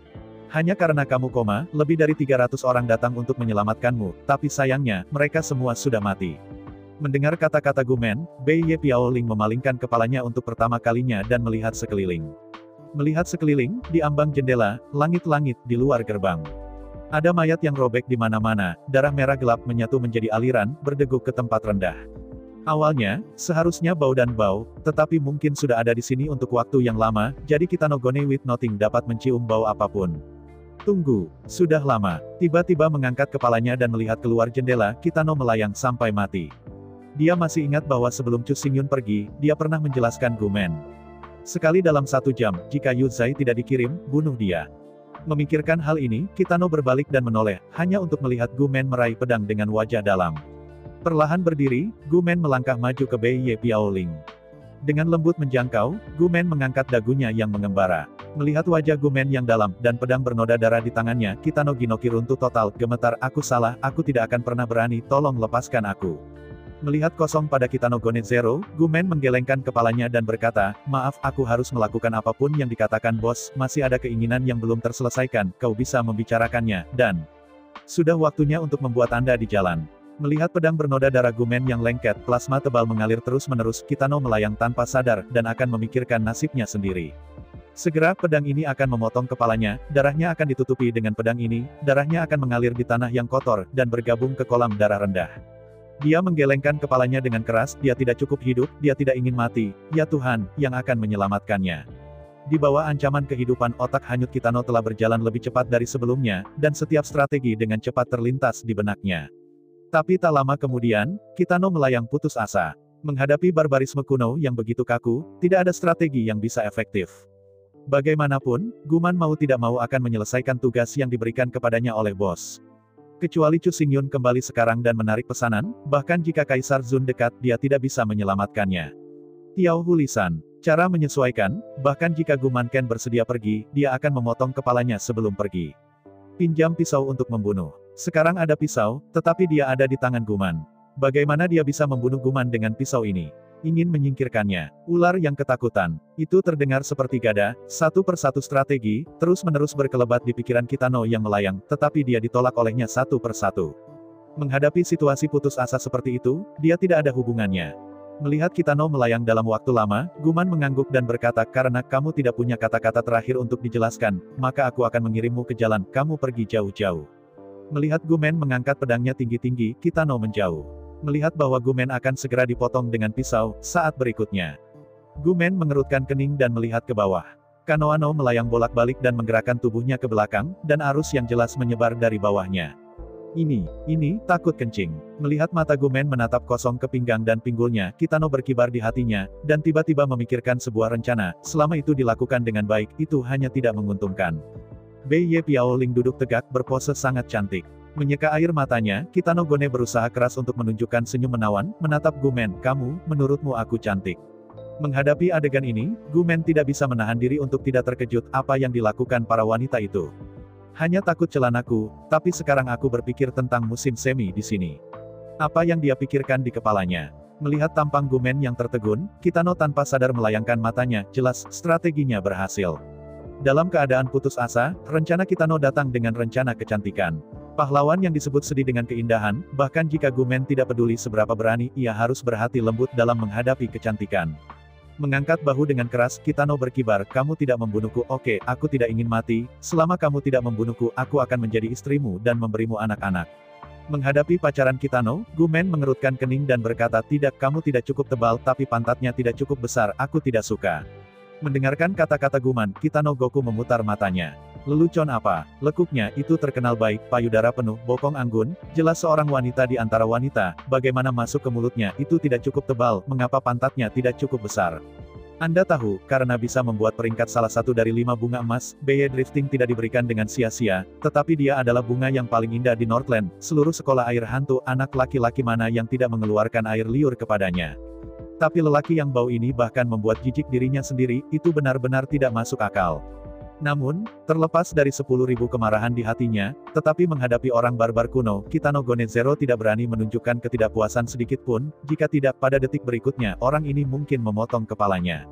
Hanya karena kamu koma, lebih dari tiga ratus orang datang untuk menyelamatkanmu, tapi sayangnya, mereka semua sudah mati. Mendengar kata-kata Gumen, Bei Ye Piaoling memalingkan kepalanya untuk pertama kalinya dan melihat sekeliling. Melihat sekeliling, di ambang jendela, langit-langit di luar gerbang. Ada mayat yang robek di mana-mana, darah merah gelap menyatu menjadi aliran, berdeguk ke tempat rendah. Awalnya, seharusnya bau dan bau, tetapi mungkin sudah ada di sini untuk waktu yang lama, jadi Kitano Gone with Nothing dapat mencium bau apapun. Tunggu, sudah lama. Tiba-tiba mengangkat kepalanya dan melihat keluar jendela, Kitano melayang sampai mati. Dia masih ingat bahwa sebelum Chu Xingyun pergi, dia pernah menjelaskan Gumen. Sekali dalam satu jam, jika Yu Zai tidak dikirim, bunuh dia. Memikirkan hal ini, Kitano berbalik dan menoleh, hanya untuk melihat Gumen meraih pedang dengan wajah dalam. Perlahan berdiri, Gumen melangkah maju ke Bei Ye Piaoling. Dengan lembut menjangkau, Gumen mengangkat dagunya yang mengembara. Melihat wajah Gumen yang dalam, dan pedang bernoda darah di tangannya, Kitano Ginoki runtuh total, gemetar, aku salah, aku tidak akan pernah berani, tolong lepaskan aku. Melihat kosong pada Kitano Gone Zero, Gumen menggelengkan kepalanya dan berkata, maaf, aku harus melakukan apapun yang dikatakan bos, masih ada keinginan yang belum terselesaikan, kau bisa membicarakannya, dan sudah waktunya untuk membuat Anda di jalan. Melihat pedang bernoda darah Gumen yang lengket, plasma tebal mengalir terus-menerus, Kitano melayang tanpa sadar, dan akan memikirkan nasibnya sendiri. Segera, pedang ini akan memotong kepalanya, darahnya akan ditutupi dengan pedang ini, darahnya akan mengalir di tanah yang kotor, dan bergabung ke kolam darah rendah. Dia menggelengkan kepalanya dengan keras, dia tidak cukup hidup, dia tidak ingin mati, ya Tuhan, yang akan menyelamatkannya. Di bawah ancaman kehidupan, otak hanyut Kitano telah berjalan lebih cepat dari sebelumnya, dan setiap strategi dengan cepat terlintas di benaknya. Tapi tak lama kemudian, Kitano melayang putus asa. Menghadapi barbarisme kuno yang begitu kaku, tidak ada strategi yang bisa efektif. Bagaimanapun, Guman mau tidak mau akan menyelesaikan tugas yang diberikan kepadanya oleh bos. Kecuali Chu Xingyun kembali sekarang dan menarik pesanan, bahkan jika Kaisar Zun dekat, dia tidak bisa menyelamatkannya. Tiao Hulisan, cara menyesuaikan, bahkan jika Guman Ken bersedia pergi, dia akan memotong kepalanya sebelum pergi. Pinjam pisau untuk membunuh. Sekarang ada pisau, tetapi dia ada di tangan Guman. Bagaimana dia bisa membunuh Guman dengan pisau ini? Ingin menyingkirkannya. Ular yang ketakutan. Itu terdengar seperti gada, satu persatu strategi, terus-menerus berkelebat di pikiran Kitano yang melayang, tetapi dia ditolak olehnya satu persatu. Menghadapi situasi putus asa seperti itu, dia tidak ada hubungannya. Melihat Kitano melayang dalam waktu lama, Guman mengangguk dan berkata, karena kamu tidak punya kata-kata terakhir untuk dijelaskan, maka aku akan mengirimmu ke jalan, kamu pergi jauh-jauh. Melihat Gumen mengangkat pedangnya tinggi-tinggi, Kitano menjauh. Melihat bahwa Gumen akan segera dipotong dengan pisau, saat berikutnya. Gumen mengerutkan kening dan melihat ke bawah. Kanoano melayang bolak-balik dan menggerakkan tubuhnya ke belakang, dan arus yang jelas menyebar dari bawahnya. Ini, ini, takut kencing. Melihat mata Gumen menatap kosong ke pinggang dan pinggulnya, Kitano berkibar di hatinya, dan tiba-tiba memikirkan sebuah rencana, selama itu dilakukan dengan baik, itu hanya tidak menguntungkan. Bei Ye Piaoling duduk tegak, berpose sangat cantik. Menyeka air matanya, Kitano Gone berusaha keras untuk menunjukkan senyum menawan, menatap Gumen, kamu, menurutmu aku cantik. Menghadapi adegan ini, Gumen tidak bisa menahan diri untuk tidak terkejut apa yang dilakukan para wanita itu. Hanya takut celanaku, tapi sekarang aku berpikir tentang musim semi di sini. Apa yang dia pikirkan di kepalanya? Melihat tampang Gumen yang tertegun, Kitano tanpa sadar melayangkan matanya, jelas, strateginya berhasil. Dalam keadaan putus asa, rencana Kitano datang dengan rencana kecantikan. Pahlawan yang disebut sedih dengan keindahan, bahkan jika Gumen tidak peduli seberapa berani, ia harus berhati lembut dalam menghadapi kecantikan. Mengangkat bahu dengan keras, Kitano berkibar, kamu tidak membunuhku, oke, aku tidak ingin mati, selama kamu tidak membunuhku, aku akan menjadi istrimu dan memberimu anak-anak. Menghadapi pacaran Kitano, Gumen mengerutkan kening dan berkata, tidak, kamu tidak cukup tebal, tapi pantatnya tidak cukup besar, aku tidak suka. Mendengarkan kata-kata Guman, Kitano Goku memutar matanya. Lelucon apa? Lekuknya, itu terkenal baik, payudara penuh, bokong anggun, jelas seorang wanita di antara wanita, bagaimana masuk ke mulutnya, itu tidak cukup tebal, mengapa pantatnya tidak cukup besar? Anda tahu, karena bisa membuat peringkat salah satu dari lima bunga emas, Bei Ye Drifting tidak diberikan dengan sia-sia, tetapi dia adalah bunga yang paling indah di Northland, seluruh sekolah air hantu, anak laki-laki mana yang tidak mengeluarkan air liur kepadanya. Tapi lelaki yang bau ini bahkan membuat jijik dirinya sendiri, itu benar-benar tidak masuk akal. Namun, terlepas dari sepuluh ribu kemarahan di hatinya, tetapi menghadapi orang barbar kuno, Kitano Gone Zero tidak berani menunjukkan ketidakpuasan sedikit pun, jika tidak pada detik berikutnya, orang ini mungkin memotong kepalanya.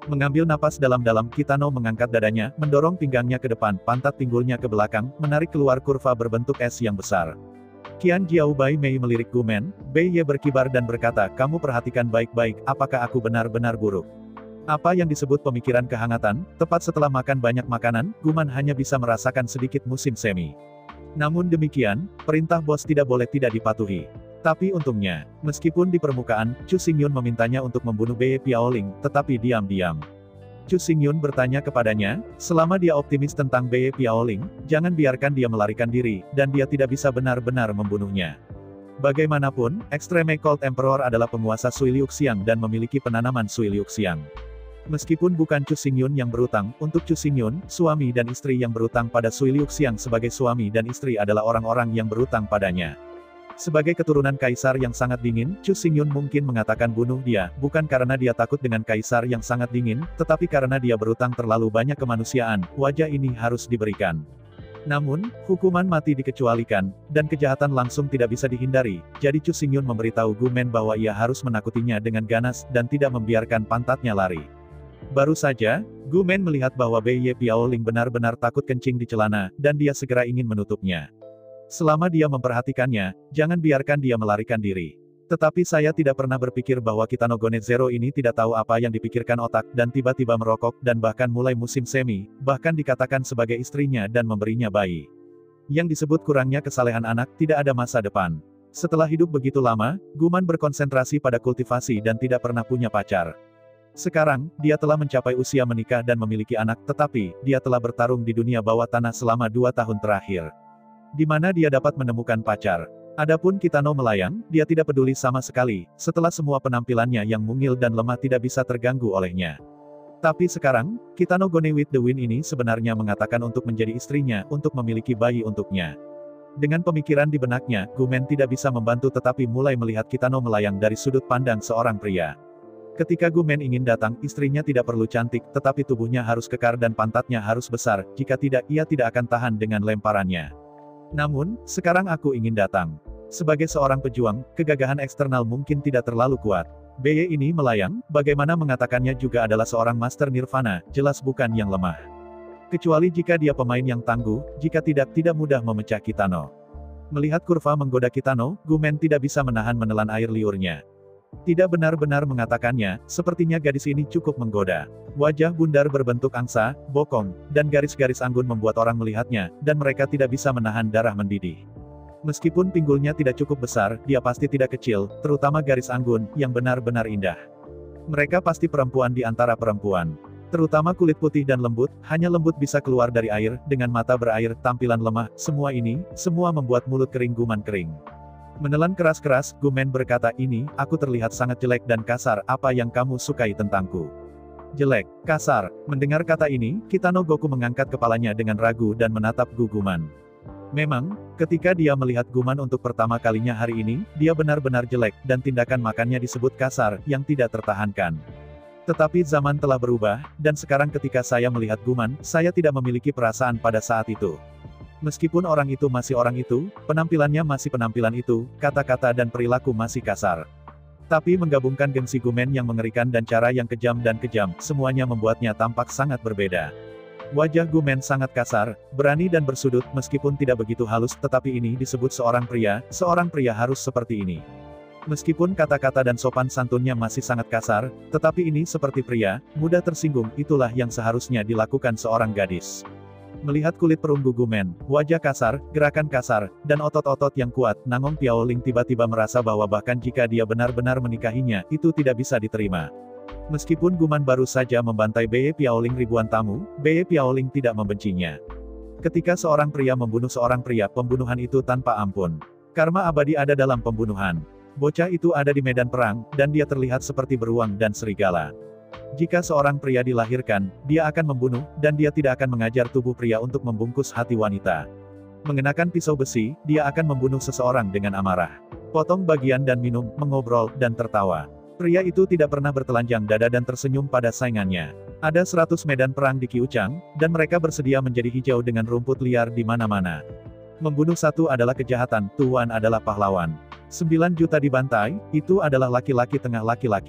Mengambil napas dalam-dalam, Kitano mengangkat dadanya, mendorong pinggangnya ke depan, pantat pinggulnya ke belakang, menarik keluar kurva berbentuk S yang besar. Qian Jiao Bai Mei melirik Gumen, Bai Ye berkibar dan berkata, kamu perhatikan baik-baik, apakah aku benar-benar buruk? Apa yang disebut pemikiran kehangatan, tepat setelah makan banyak makanan, Guman hanya bisa merasakan sedikit musim semi. Namun demikian, perintah bos tidak boleh tidak dipatuhi. Tapi untungnya, meskipun di permukaan, Chu Xingyun memintanya untuk membunuh Bai Piaoling, tetapi diam-diam. Chu Xingyun bertanya kepadanya, selama dia optimis tentang Bai Piaoling, jangan biarkan dia melarikan diri, dan dia tidak bisa benar-benar membunuhnya. Bagaimanapun, Extreme Cold Emperor adalah penguasa Sui Liuxiang dan memiliki penanaman Sui Liuxiang. Meskipun bukan Chu Xingyun yang berutang, untuk Chu Xingyun, suami dan istri yang berutang pada Sui Liuxiang sebagai suami dan istri adalah orang-orang yang berutang padanya. Sebagai keturunan kaisar yang sangat dingin, Chu Xingyun mungkin mengatakan bunuh dia, bukan karena dia takut dengan kaisar yang sangat dingin, tetapi karena dia berutang terlalu banyak kemanusiaan, wajah ini harus diberikan. Namun, hukuman mati dikecualikan, dan kejahatan langsung tidak bisa dihindari, jadi Chu Xingyun memberitahu Gumen bahwa ia harus menakutinya dengan ganas, dan tidak membiarkan pantatnya lari. Baru saja, Gumen melihat bahwa Bai Ye Piaoling benar-benar takut kencing di celana, dan dia segera ingin menutupnya. Selama dia memperhatikannya, jangan biarkan dia melarikan diri. Tetapi saya tidak pernah berpikir bahwa Kitano Gone Zero ini tidak tahu apa yang dipikirkan otak, dan tiba-tiba merokok, dan bahkan mulai musim semi, bahkan dikatakan sebagai istrinya dan memberinya bayi. Yang disebut kurangnya kesalehan anak, tidak ada masa depan. Setelah hidup begitu lama, Guman berkonsentrasi pada kultivasi dan tidak pernah punya pacar. Sekarang, dia telah mencapai usia menikah dan memiliki anak, tetapi, dia telah bertarung di dunia bawah tanah selama dua tahun terakhir. Di mana dia dapat menemukan pacar. Adapun Kitano melayang, dia tidak peduli sama sekali, setelah semua penampilannya yang mungil dan lemah tidak bisa terganggu olehnya. Tapi sekarang, Kitano Gone with the Wind ini sebenarnya mengatakan untuk menjadi istrinya, untuk memiliki bayi untuknya. Dengan pemikiran di benaknya, Gumen tidak bisa membantu tetapi mulai melihat Kitano melayang dari sudut pandang seorang pria. Ketika Gumen ingin datang, istrinya tidak perlu cantik, tetapi tubuhnya harus kekar dan pantatnya harus besar, jika tidak, ia tidak akan tahan dengan lemparannya. Namun, sekarang aku ingin datang. Sebagai seorang pejuang, kegagahan eksternal mungkin tidak terlalu kuat. Bai Ye ini melayang, bagaimana mengatakannya juga adalah seorang master nirvana, jelas bukan yang lemah. Kecuali jika dia pemain yang tangguh, jika tidak, tidak mudah memecah Kitano. Melihat kurva menggoda Kitano, Gumen tidak bisa menahan menelan air liurnya. Tidak benar-benar mengatakannya, sepertinya gadis ini cukup menggoda. Wajah bundar berbentuk angsa, bokong, dan garis-garis anggun membuat orang melihatnya, dan mereka tidak bisa menahan darah mendidih. Meskipun pinggulnya tidak cukup besar, dia pasti tidak kecil, terutama garis anggun, yang benar-benar indah. Mereka pasti perempuan di antara perempuan. Terutama kulit putih dan lembut, hanya lembut bisa keluar dari air, dengan mata berair, tampilan lemah, semua ini, semua membuat mulut kering Guman kering. Menelan keras-keras, Gumen berkata, ini, aku terlihat sangat jelek dan kasar, apa yang kamu sukai tentangku? Jelek, kasar. Mendengar kata ini, Kitano Goku mengangkat kepalanya dengan ragu dan menatap Guguman. Memang, ketika dia melihat Guman untuk pertama kalinya hari ini, dia benar-benar jelek, dan tindakan makannya disebut kasar, yang tidak tertahankan. Tetapi zaman telah berubah, dan sekarang ketika saya melihat Guman, saya tidak memiliki perasaan pada saat itu. Meskipun orang itu masih orang itu, penampilannya masih penampilan itu, kata-kata dan perilaku masih kasar. Tapi menggabungkan gengsi Gumen yang mengerikan dan cara yang kejam dan kejam, semuanya membuatnya tampak sangat berbeda. Wajah Gumen sangat kasar, berani dan bersudut, meskipun tidak begitu halus, tetapi ini disebut seorang pria, seorang pria harus seperti ini. Meskipun kata-kata dan sopan santunnya masih sangat kasar, tetapi ini seperti pria, mudah tersinggung, itulah yang seharusnya dilakukan seorang gadis. Melihat kulit perunggu Gumen, wajah kasar, gerakan kasar, dan otot-otot yang kuat, Nangong Piaoling tiba-tiba merasa bahwa bahkan jika dia benar-benar menikahinya, itu tidak bisa diterima. Meskipun Guman baru saja membantai Bai Ye Piaoling ribuan tamu, Bai Ye Piaoling tidak membencinya. Ketika seorang pria membunuh seorang pria, pembunuhan itu tanpa ampun. Karma abadi ada dalam pembunuhan. Bocah itu ada di medan perang, dan dia terlihat seperti beruang dan serigala. Jika seorang pria dilahirkan, dia akan membunuh, dan dia tidak akan mengajar tubuh pria untuk membungkus hati wanita. Mengenakan pisau besi, dia akan membunuh seseorang dengan amarah. Potong bagian dan minum, mengobrol, dan tertawa. Pria itu tidak pernah bertelanjang dada dan tersenyum pada saingannya. Ada seratus medan perang di Qiuchang, dan mereka bersedia menjadi hijau dengan rumput liar di mana-mana. Membunuh satu adalah kejahatan, Tuan adalah pahlawan. Sembilan juta dibantai, itu adalah laki-laki tengah laki-laki.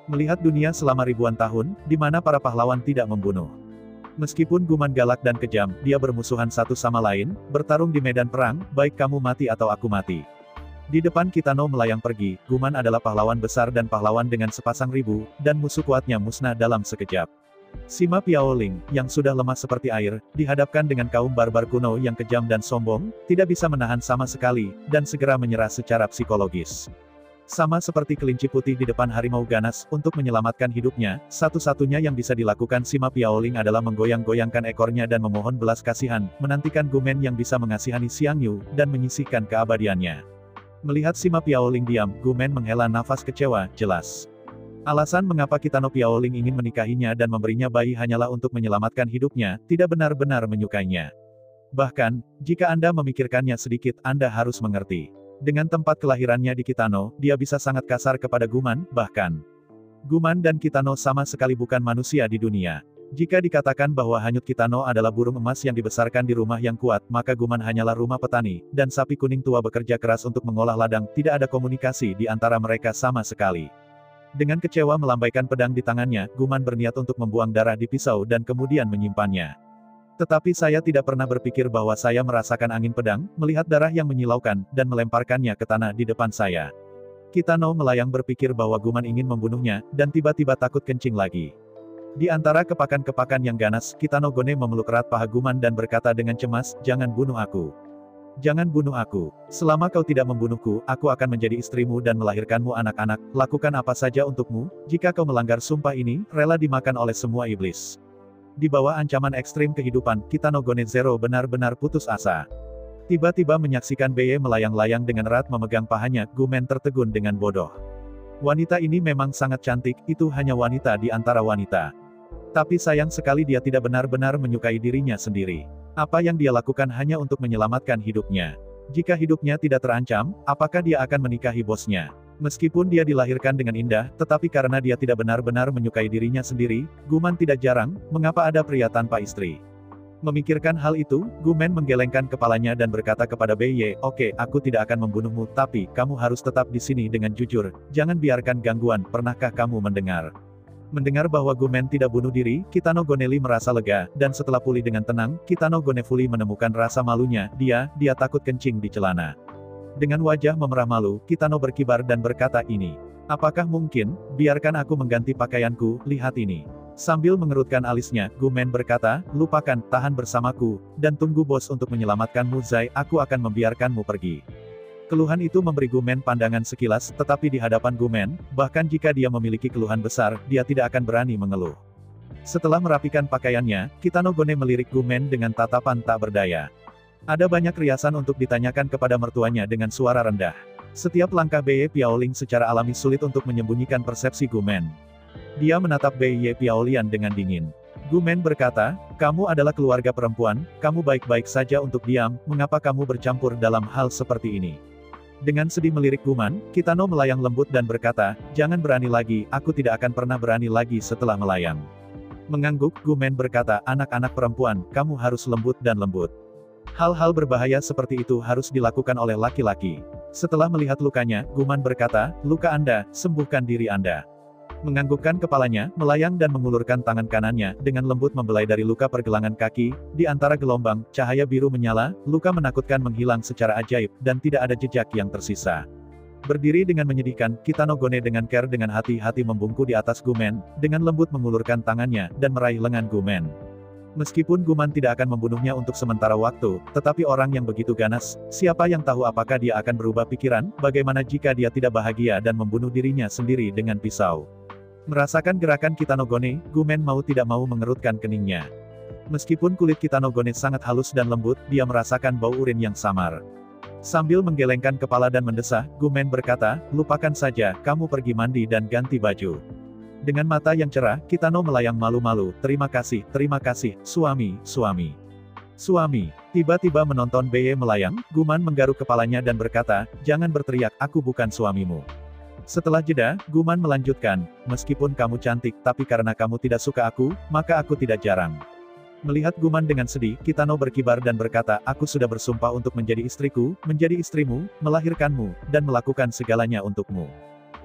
Melihat dunia selama ribuan tahun, di mana para pahlawan tidak membunuh. Meskipun Guman galak dan kejam, dia bermusuhan satu sama lain, bertarung di medan perang, baik kamu mati atau aku mati. Di depan Kitano melayang pergi, Guman adalah pahlawan besar dan pahlawan dengan sepasang ribu, dan musuh kuatnya musnah dalam sekejap. Sima Piaoling, yang sudah lemah seperti air, dihadapkan dengan kaum barbar kuno yang kejam dan sombong, tidak bisa menahan sama sekali, dan segera menyerah secara psikologis. Sama seperti kelinci putih di depan harimau ganas, untuk menyelamatkan hidupnya, satu-satunya yang bisa dilakukan Sima Piaoling adalah menggoyang-goyangkan ekornya dan memohon belas kasihan, menantikan Gumen yang bisa mengasihani Xiang Yu, dan menyisihkan keabadiannya. Melihat Sima Piaoling diam, Gumen menghela nafas kecewa, jelas. Alasan mengapa Kitano Piaoling ingin menikahinya dan memberinya bayi hanyalah untuk menyelamatkan hidupnya, tidak benar-benar menyukainya. Bahkan, jika Anda memikirkannya sedikit, Anda harus mengerti. Dengan tempat kelahirannya di Kitano, dia bisa sangat kasar kepada Guman, bahkan. Guman dan Kitano sama sekali bukan manusia di dunia. Jika dikatakan bahwa Hanyut Kitano adalah burung emas yang dibesarkan di rumah yang kuat, maka Guman hanyalah rumah petani, dan sapi kuning tua bekerja keras untuk mengolah ladang, tidak ada komunikasi di antara mereka sama sekali. Dengan kecewa melambaikan pedang di tangannya, Guman berniat untuk membuang darah di pisau dan kemudian menyimpannya. Tetapi saya tidak pernah berpikir bahwa saya merasakan angin pedang, melihat darah yang menyilaukan, dan melemparkannya ke tanah di depan saya. Kitano melayang berpikir bahwa Guman ingin membunuhnya, dan tiba-tiba takut kencing lagi. Di antara kepakan-kepakan yang ganas, Kitano Gone memeluk erat paha Guman dan berkata dengan cemas, "Jangan bunuh aku. Jangan bunuh aku. Selama kau tidak membunuhku, aku akan menjadi istrimu dan melahirkanmu anak-anak, lakukan apa saja untukmu, jika kau melanggar sumpah ini, rela dimakan oleh semua iblis." Di bawah ancaman ekstrim kehidupan, Kitano Gone Zero benar-benar putus asa. Tiba-tiba menyaksikan Beye melayang-layang dengan erat memegang pahanya, Gumen tertegun dengan bodoh. Wanita ini memang sangat cantik, itu hanya wanita di antara wanita. Tapi sayang sekali dia tidak benar-benar menyukai dirinya sendiri. Apa yang dia lakukan hanya untuk menyelamatkan hidupnya. Jika hidupnya tidak terancam, apakah dia akan menikahi bosnya? Meskipun dia dilahirkan dengan indah, tetapi karena dia tidak benar-benar menyukai dirinya sendiri, Guman tidak jarang, mengapa ada pria tanpa istri. Memikirkan hal itu, Gumen menggelengkan kepalanya dan berkata kepada Beye, "Oke, aku tidak akan membunuhmu, tapi, kamu harus tetap di sini dengan jujur, jangan biarkan gangguan, pernahkah kamu mendengar?" Mendengar bahwa Gumen tidak bunuh diri, Kitano Goneli merasa lega, dan setelah pulih dengan tenang, Kitano Gonefuli menemukan rasa malunya, dia, dia takut kencing di celana. Dengan wajah memerah malu, Kitano berkibar dan berkata, "Ini. Apakah mungkin, biarkan aku mengganti pakaianku, lihat ini." Sambil mengerutkan alisnya, Gumen berkata, "Lupakan, tahan bersamaku, dan tunggu bos untuk menyelamatkanmu Zai, aku akan membiarkanmu pergi." Keluhan itu memberi Gumen pandangan sekilas, tetapi di hadapan Gumen, bahkan jika dia memiliki keluhan besar, dia tidak akan berani mengeluh. Setelah merapikan pakaiannya, Kitano Gone melirik Gumen dengan tatapan tak berdaya. Ada banyak riasan untuk ditanyakan kepada mertuanya dengan suara rendah. Setiap langkah Beye Piaoling secara alami sulit untuk menyembunyikan persepsi Gumen. Dia menatap Beye Piaolian dengan dingin. Gumen berkata, "Kamu adalah keluarga perempuan, kamu baik-baik saja untuk diam, mengapa kamu bercampur dalam hal seperti ini?" Dengan sedih melirik Guman, Kitano melayang lembut dan berkata, "Jangan berani lagi, aku tidak akan pernah berani lagi setelah melayang." Mengangguk, Gumen berkata, "Anak-anak perempuan, kamu harus lembut dan lembut. Hal-hal berbahaya seperti itu harus dilakukan oleh laki-laki." Setelah melihat lukanya, Guman berkata, "Luka Anda, sembuhkan diri Anda." Menganggukkan kepalanya, melayang dan mengulurkan tangan kanannya, dengan lembut membelai dari luka pergelangan kaki, di antara gelombang, cahaya biru menyala, luka menakutkan menghilang secara ajaib, dan tidak ada jejak yang tersisa. Berdiri dengan menyedihkan, Kitano Gone dengan care dengan hati-hati membungkuk di atas Gumen, dengan lembut mengulurkan tangannya, dan meraih lengan Gumen. Meskipun Guman tidak akan membunuhnya untuk sementara waktu, tetapi orang yang begitu ganas, siapa yang tahu apakah dia akan berubah pikiran, bagaimana jika dia tidak bahagia dan membunuh dirinya sendiri dengan pisau. Merasakan gerakan Kitano Gone, Gumen mau tidak mau mengerutkan keningnya. Meskipun kulit Kitano Gone sangat halus dan lembut, dia merasakan bau urin yang samar. Sambil menggelengkan kepala dan mendesah, Gumen berkata, "Lupakan saja, kamu pergi mandi dan ganti baju." Dengan mata yang cerah, Kitano melayang malu-malu, "Terima kasih, terima kasih, suami, suami." Suami. Tiba-tiba menonton Beye melayang, Guman menggaruk kepalanya dan berkata, "Jangan berteriak, aku bukan suamimu." Setelah jeda, Guman melanjutkan, "Meskipun kamu cantik, tapi karena kamu tidak suka aku, maka aku tidak jarang." Melihat Guman dengan sedih, Kitano berkibar dan berkata, "Aku sudah bersumpah untuk menjadi istriku, menjadi istrimu, melahirkanmu, dan melakukan segalanya untukmu.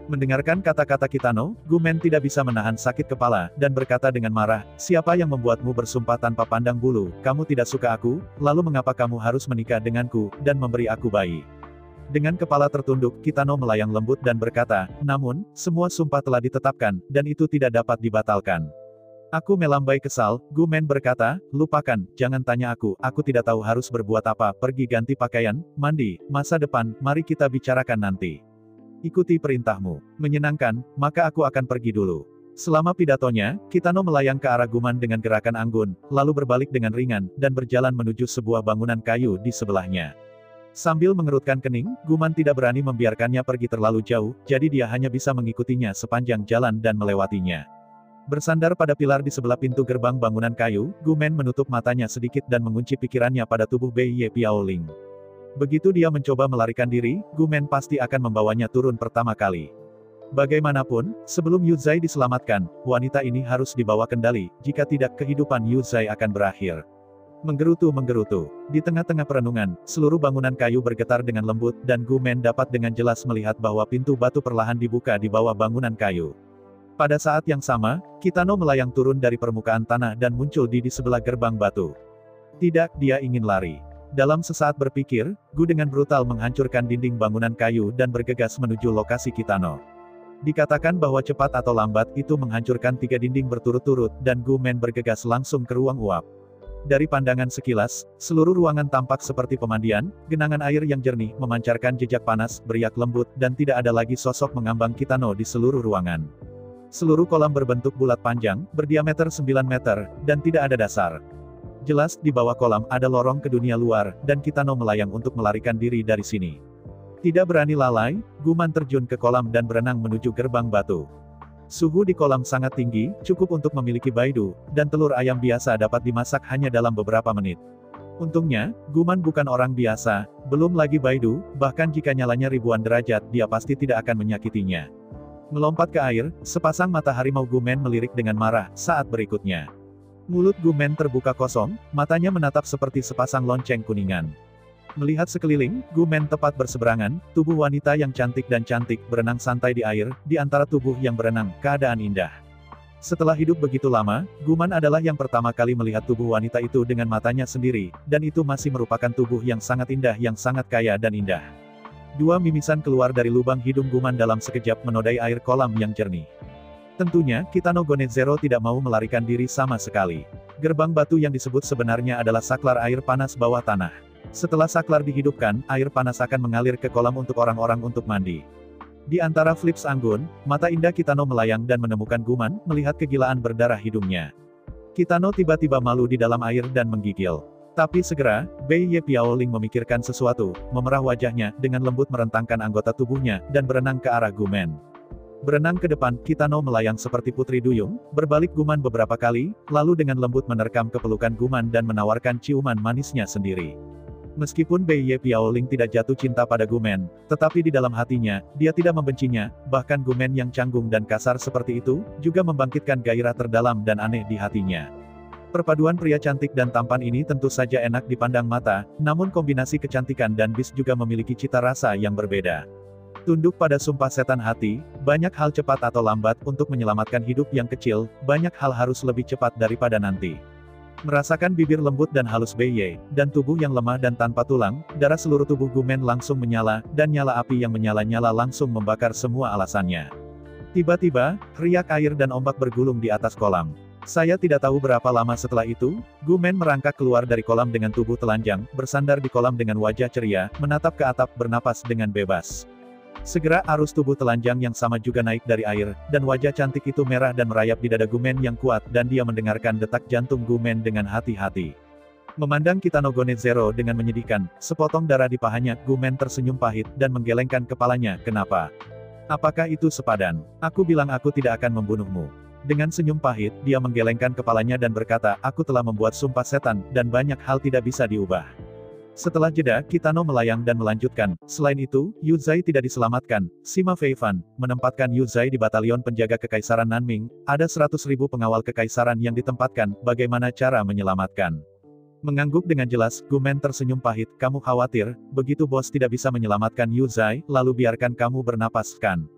Mendengarkan kata-kata Kitano, Gumen tidak bisa menahan sakit kepala, dan berkata dengan marah, siapa yang membuatmu bersumpah tanpa pandang bulu, kamu tidak suka aku, lalu mengapa kamu harus menikah denganku, dan memberi aku bayi? Dengan kepala tertunduk, Kitano melayang lembut dan berkata, namun, semua sumpah telah ditetapkan, dan itu tidak dapat dibatalkan. Aku melambai kesal, Gumen berkata, lupakan, jangan tanya aku, aku tidak tahu harus berbuat apa, pergi ganti pakaian, mandi, masa depan, mari kita bicarakan nanti. Ikuti perintahmu. Menyenangkan, maka aku akan pergi dulu. Selama pidatonya, Kitano melayang ke arah Guman dengan gerakan anggun, lalu berbalik dengan ringan, dan berjalan menuju sebuah bangunan kayu di sebelahnya. Sambil mengerutkan kening, Guman tidak berani membiarkannya pergi terlalu jauh, jadi dia hanya bisa mengikutinya sepanjang jalan dan melewatinya. Bersandar pada pilar di sebelah pintu gerbang bangunan kayu, Gumen menutup matanya sedikit dan mengunci pikirannya pada tubuh Bei Ye Piaoling. Begitu dia mencoba melarikan diri, Gumen pasti akan membawanya turun pertama kali. Bagaimanapun, sebelum Yu Zai diselamatkan, wanita ini harus dibawa kendali, jika tidak kehidupan Yu Zai akan berakhir. Menggerutu-menggerutu. Di tengah-tengah perenungan, seluruh bangunan kayu bergetar dengan lembut, dan Gumen dapat dengan jelas melihat bahwa pintu batu perlahan dibuka di bawah bangunan kayu. Pada saat yang sama, Kitano melayang turun dari permukaan tanah dan muncul di di sebelah gerbang batu. Tidak, dia ingin lari. Dalam sesaat berpikir, Gu dengan brutal menghancurkan dinding bangunan kayu dan bergegas menuju lokasi Kitano. Dikatakan bahwa cepat atau lambat itu menghancurkan tiga dinding berturut-turut, dan Gu Men bergegas langsung ke ruang uap. Dari pandangan sekilas, seluruh ruangan tampak seperti pemandian, genangan air yang jernih memancarkan jejak panas, beriak lembut, dan tidak ada lagi sosok mengambang Kitano di seluruh ruangan. Seluruh kolam berbentuk bulat panjang, berdiameter sembilan meter, dan tidak ada dasar. Jelas, di bawah kolam ada lorong ke dunia luar, dan Kitano melayang untuk melarikan diri dari sini. Tidak berani lalai, Guman terjun ke kolam dan berenang menuju gerbang batu. Suhu di kolam sangat tinggi, cukup untuk memiliki baidu, dan telur ayam biasa dapat dimasak hanya dalam beberapa menit. Untungnya, Guman bukan orang biasa, belum lagi baidu, bahkan jika nyalanya ribuan derajat, dia pasti tidak akan menyakitinya. Melompat ke air, sepasang mata harimau Gumen melirik dengan marah, saat berikutnya. Mulut Gumen terbuka kosong, matanya menatap seperti sepasang lonceng kuningan. Melihat sekeliling, Gumen tepat berseberangan, tubuh wanita yang cantik dan cantik berenang santai di air, di antara tubuh yang berenang, keadaan indah. Setelah hidup begitu lama, Guman adalah yang pertama kali melihat tubuh wanita itu dengan matanya sendiri, dan itu masih merupakan tubuh yang sangat indah yang sangat kaya dan indah. Dua mimisan keluar dari lubang hidung Guman dalam sekejap menodai air kolam yang jernih. Tentunya, Kitano Gonezero tidak mau melarikan diri sama sekali. Gerbang batu yang disebut sebenarnya adalah saklar air panas bawah tanah. Setelah saklar dihidupkan, air panas akan mengalir ke kolam untuk orang-orang untuk mandi. Di antara flips anggun, mata indah Kitano melayang dan menemukan Guman, melihat kegilaan berdarah hidungnya. Kitano tiba-tiba malu di dalam air dan menggigil. Tapi segera, Bei Ye Piaoling memikirkan sesuatu, memerah wajahnya, dengan lembut merentangkan anggota tubuhnya, dan berenang ke arah Gumen. Berenang ke depan, Kitano melayang seperti putri duyung, berbalik Guman beberapa kali, lalu dengan lembut menerkam ke pelukan Guman dan menawarkan ciuman manisnya sendiri. Meskipun Bei Ye Piaoling tidak jatuh cinta pada Gumen, tetapi di dalam hatinya, dia tidak membencinya, bahkan Gumen yang canggung dan kasar seperti itu, juga membangkitkan gairah terdalam dan aneh di hatinya. Perpaduan pria cantik dan tampan ini tentu saja enak dipandang mata, namun kombinasi kecantikan dan bis juga memiliki cita rasa yang berbeda. Tunduk pada sumpah setan hati, banyak hal cepat atau lambat untuk menyelamatkan hidup yang kecil, banyak hal harus lebih cepat daripada nanti. Merasakan bibir lembut dan halus Bei Ye, dan tubuh yang lemah dan tanpa tulang, darah seluruh tubuh Gumen langsung menyala, dan nyala api yang menyala-nyala langsung membakar semua alasannya. Tiba-tiba, riak air dan ombak bergulung di atas kolam. Saya tidak tahu berapa lama setelah itu, Gumen merangkak keluar dari kolam dengan tubuh telanjang, bersandar di kolam dengan wajah ceria, menatap ke atap, bernapas dengan bebas. Segera arus tubuh telanjang yang sama juga naik dari air, dan wajah cantik itu merah dan merayap di dada Gumen yang kuat, dan dia mendengarkan detak jantung Gumen dengan hati-hati. Memandang Kitano Gonezero dengan menyedihkan, sepotong darah di pahanya, Gumen tersenyum pahit, dan menggelengkan kepalanya. Kenapa? Apakah itu sepadan? Aku bilang aku tidak akan membunuhmu. Dengan senyum pahit, dia menggelengkan kepalanya dan berkata, aku telah membuat sumpah setan, dan banyak hal tidak bisa diubah. Setelah jeda, Kitano melayang dan melanjutkan, selain itu, Yu Zai tidak diselamatkan. Sima Feifan menempatkan Yu Zai di batalion penjaga kekaisaran Nanming, ada seratus ribu pengawal kekaisaran yang ditempatkan, bagaimana cara menyelamatkan? Mengangguk dengan jelas, Gumen tersenyum pahit, kamu khawatir, begitu bos tidak bisa menyelamatkan Yu Zai, lalu biarkan kamu bernapas, kan?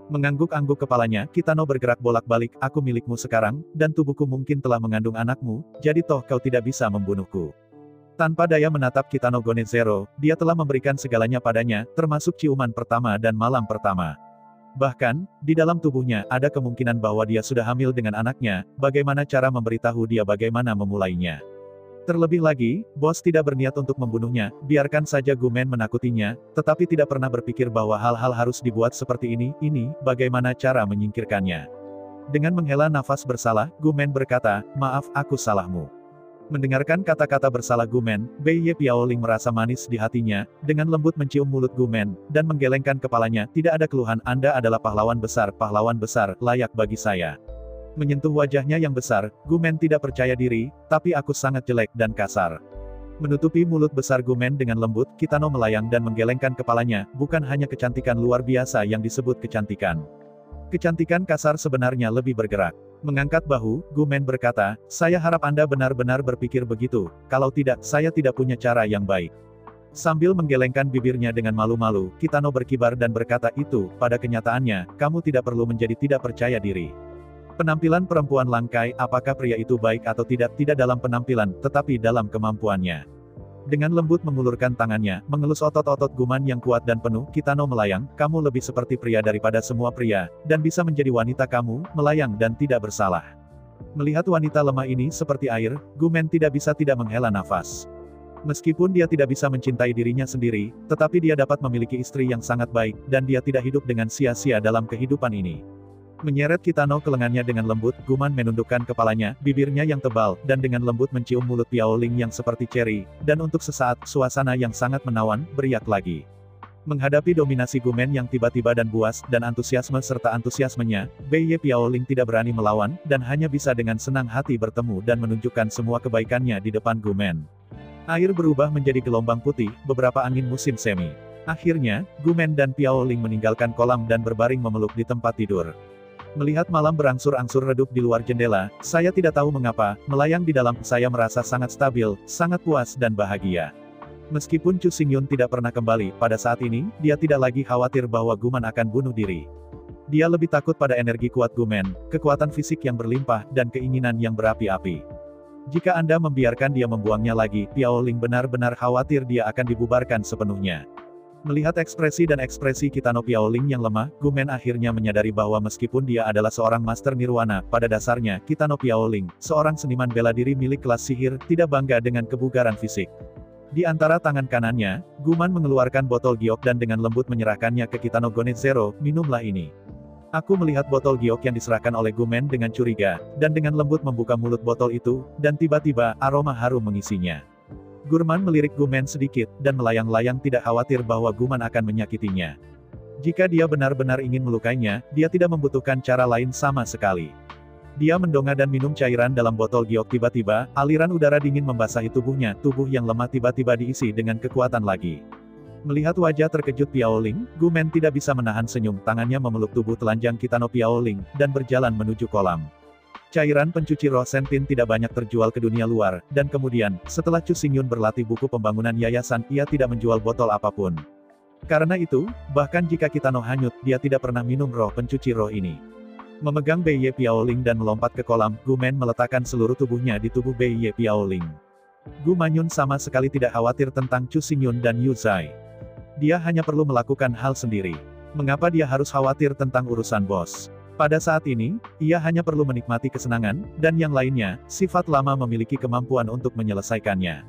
Mengangguk-angguk kepalanya, Kitano bergerak bolak-balik, aku milikmu sekarang, dan tubuhku mungkin telah mengandung anakmu, jadi toh kau tidak bisa membunuhku. Tanpa daya menatap Kitano Gonezero, dia telah memberikan segalanya padanya, termasuk ciuman pertama dan malam pertama. Bahkan, di dalam tubuhnya, ada kemungkinan bahwa dia sudah hamil dengan anaknya, bagaimana cara memberitahu dia bagaimana memulainya. Terlebih lagi, bos tidak berniat untuk membunuhnya, biarkan saja Gumen menakutinya, tetapi tidak pernah berpikir bahwa hal-hal harus dibuat seperti ini, ini, bagaimana cara menyingkirkannya. Dengan menghela nafas bersalah, Gumen berkata, maaf, aku salahmu. Mendengarkan kata-kata bersalah Gumen, Bei Ye Piaoling merasa manis di hatinya, dengan lembut mencium mulut Gumen, dan menggelengkan kepalanya, tidak ada keluhan, Anda adalah pahlawan besar, pahlawan besar, layak bagi saya. Menyentuh wajahnya yang besar, Gumen tidak percaya diri, tapi aku sangat jelek dan kasar. Menutupi mulut besar Gumen dengan lembut, Kitano melayang dan menggelengkan kepalanya, bukan hanya kecantikan luar biasa yang disebut kecantikan. Kecantikan kasar sebenarnya lebih bergerak. Mengangkat bahu, Gumen berkata, saya harap Anda benar-benar berpikir begitu, kalau tidak, saya tidak punya cara yang baik. Sambil menggelengkan bibirnya dengan malu-malu, Kitano berkibar dan berkata itu, pada kenyataannya, kamu tidak perlu menjadi tidak percaya diri. Penampilan perempuan langkai, apakah pria itu baik atau tidak, tidak dalam penampilan, tetapi dalam kemampuannya. Dengan lembut mengulurkan tangannya, mengelus otot-otot Guman yang kuat dan penuh, Kitano melayang, kamu lebih seperti pria daripada semua pria, dan bisa menjadi wanita kamu, melayang dan tidak bersalah. Melihat wanita lemah ini seperti air, Gumen tidak bisa tidak menghela nafas. Meskipun dia tidak bisa mencintai dirinya sendiri, tetapi dia dapat memiliki istri yang sangat baik, dan dia tidak hidup dengan sia-sia dalam kehidupan ini. Menyeret Kitano ke lengannya dengan lembut, Guman menundukkan kepalanya, bibirnya yang tebal, dan dengan lembut mencium mulut Piaoling yang seperti ceri, dan untuk sesaat, suasana yang sangat menawan, beriak lagi. Menghadapi dominasi Gumen yang tiba-tiba dan buas, dan antusiasme serta antusiasmenya, Bei Ye Piaoling tidak berani melawan, dan hanya bisa dengan senang hati bertemu dan menunjukkan semua kebaikannya di depan Gumen. Air berubah menjadi gelombang putih, beberapa angin musim semi. Akhirnya, Gumen dan Piaoling meninggalkan kolam dan berbaring memeluk di tempat tidur. Melihat malam berangsur-angsur redup di luar jendela, saya tidak tahu mengapa, melayang di dalam, saya merasa sangat stabil, sangat puas dan bahagia. Meskipun Chu Xingyun tidak pernah kembali, pada saat ini, dia tidak lagi khawatir bahwa Guman akan bunuh diri. Dia lebih takut pada energi kuat Gumen, kekuatan fisik yang berlimpah, dan keinginan yang berapi-api. Jika Anda membiarkan dia membuangnya lagi, Piaoling benar-benar khawatir dia akan dibubarkan sepenuhnya. Melihat ekspresi dan ekspresi Kitano Piaoling yang lemah, Gumen akhirnya menyadari bahwa meskipun dia adalah seorang master nirwana, pada dasarnya, Kitano Piaoling, seorang seniman bela diri milik kelas sihir, tidak bangga dengan kebugaran fisik. Di antara tangan kanannya, Guman mengeluarkan botol giok dan dengan lembut menyerahkannya ke Kitano Gonezero, minumlah ini. Aku melihat botol giok yang diserahkan oleh Gumen dengan curiga, dan dengan lembut membuka mulut botol itu, dan tiba-tiba, aroma harum mengisinya. Gurman melirik Gumen sedikit, dan melayang-layang tidak khawatir bahwa Guman akan menyakitinya. Jika dia benar-benar ingin melukainya, dia tidak membutuhkan cara lain sama sekali. Dia mendongak dan minum cairan dalam botol giok tiba-tiba, aliran udara dingin membasahi tubuhnya, tubuh yang lemah tiba-tiba diisi dengan kekuatan lagi. Melihat wajah terkejut Piaoling, Gumen tidak bisa menahan senyum, tangannya memeluk tubuh telanjang Kitano Piaoling, dan berjalan menuju kolam. Cairan pencuci roh Sentin tidak banyak terjual ke dunia luar, dan kemudian, setelah Chu Xingyun berlatih buku pembangunan yayasan, ia tidak menjual botol apapun. Karena itu, bahkan jika Kitano hanyut, dia tidak pernah minum roh pencuci roh ini. Memegang Bei Ye Piaoling dan melompat ke kolam, Gumen meletakkan seluruh tubuhnya di tubuh Bei Ye Piaoling. Gu Manyun sama sekali tidak khawatir tentang Chu Xingyun dan Yu Zai. Dia hanya perlu melakukan hal sendiri. Mengapa dia harus khawatir tentang urusan bos? Pada saat ini, ia hanya perlu menikmati kesenangan, dan yang lainnya, sifat lama memiliki kemampuan untuk menyelesaikannya.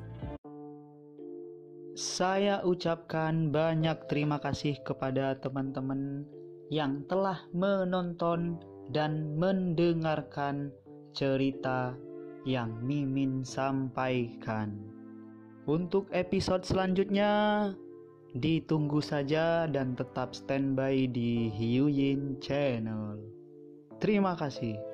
Saya ucapkan banyak terima kasih kepada teman-teman yang telah menonton dan mendengarkan cerita yang Mimin sampaikan. Untuk episode selanjutnya, ditunggu saja dan tetap standby di Hiu Yin Channel. Terima kasih.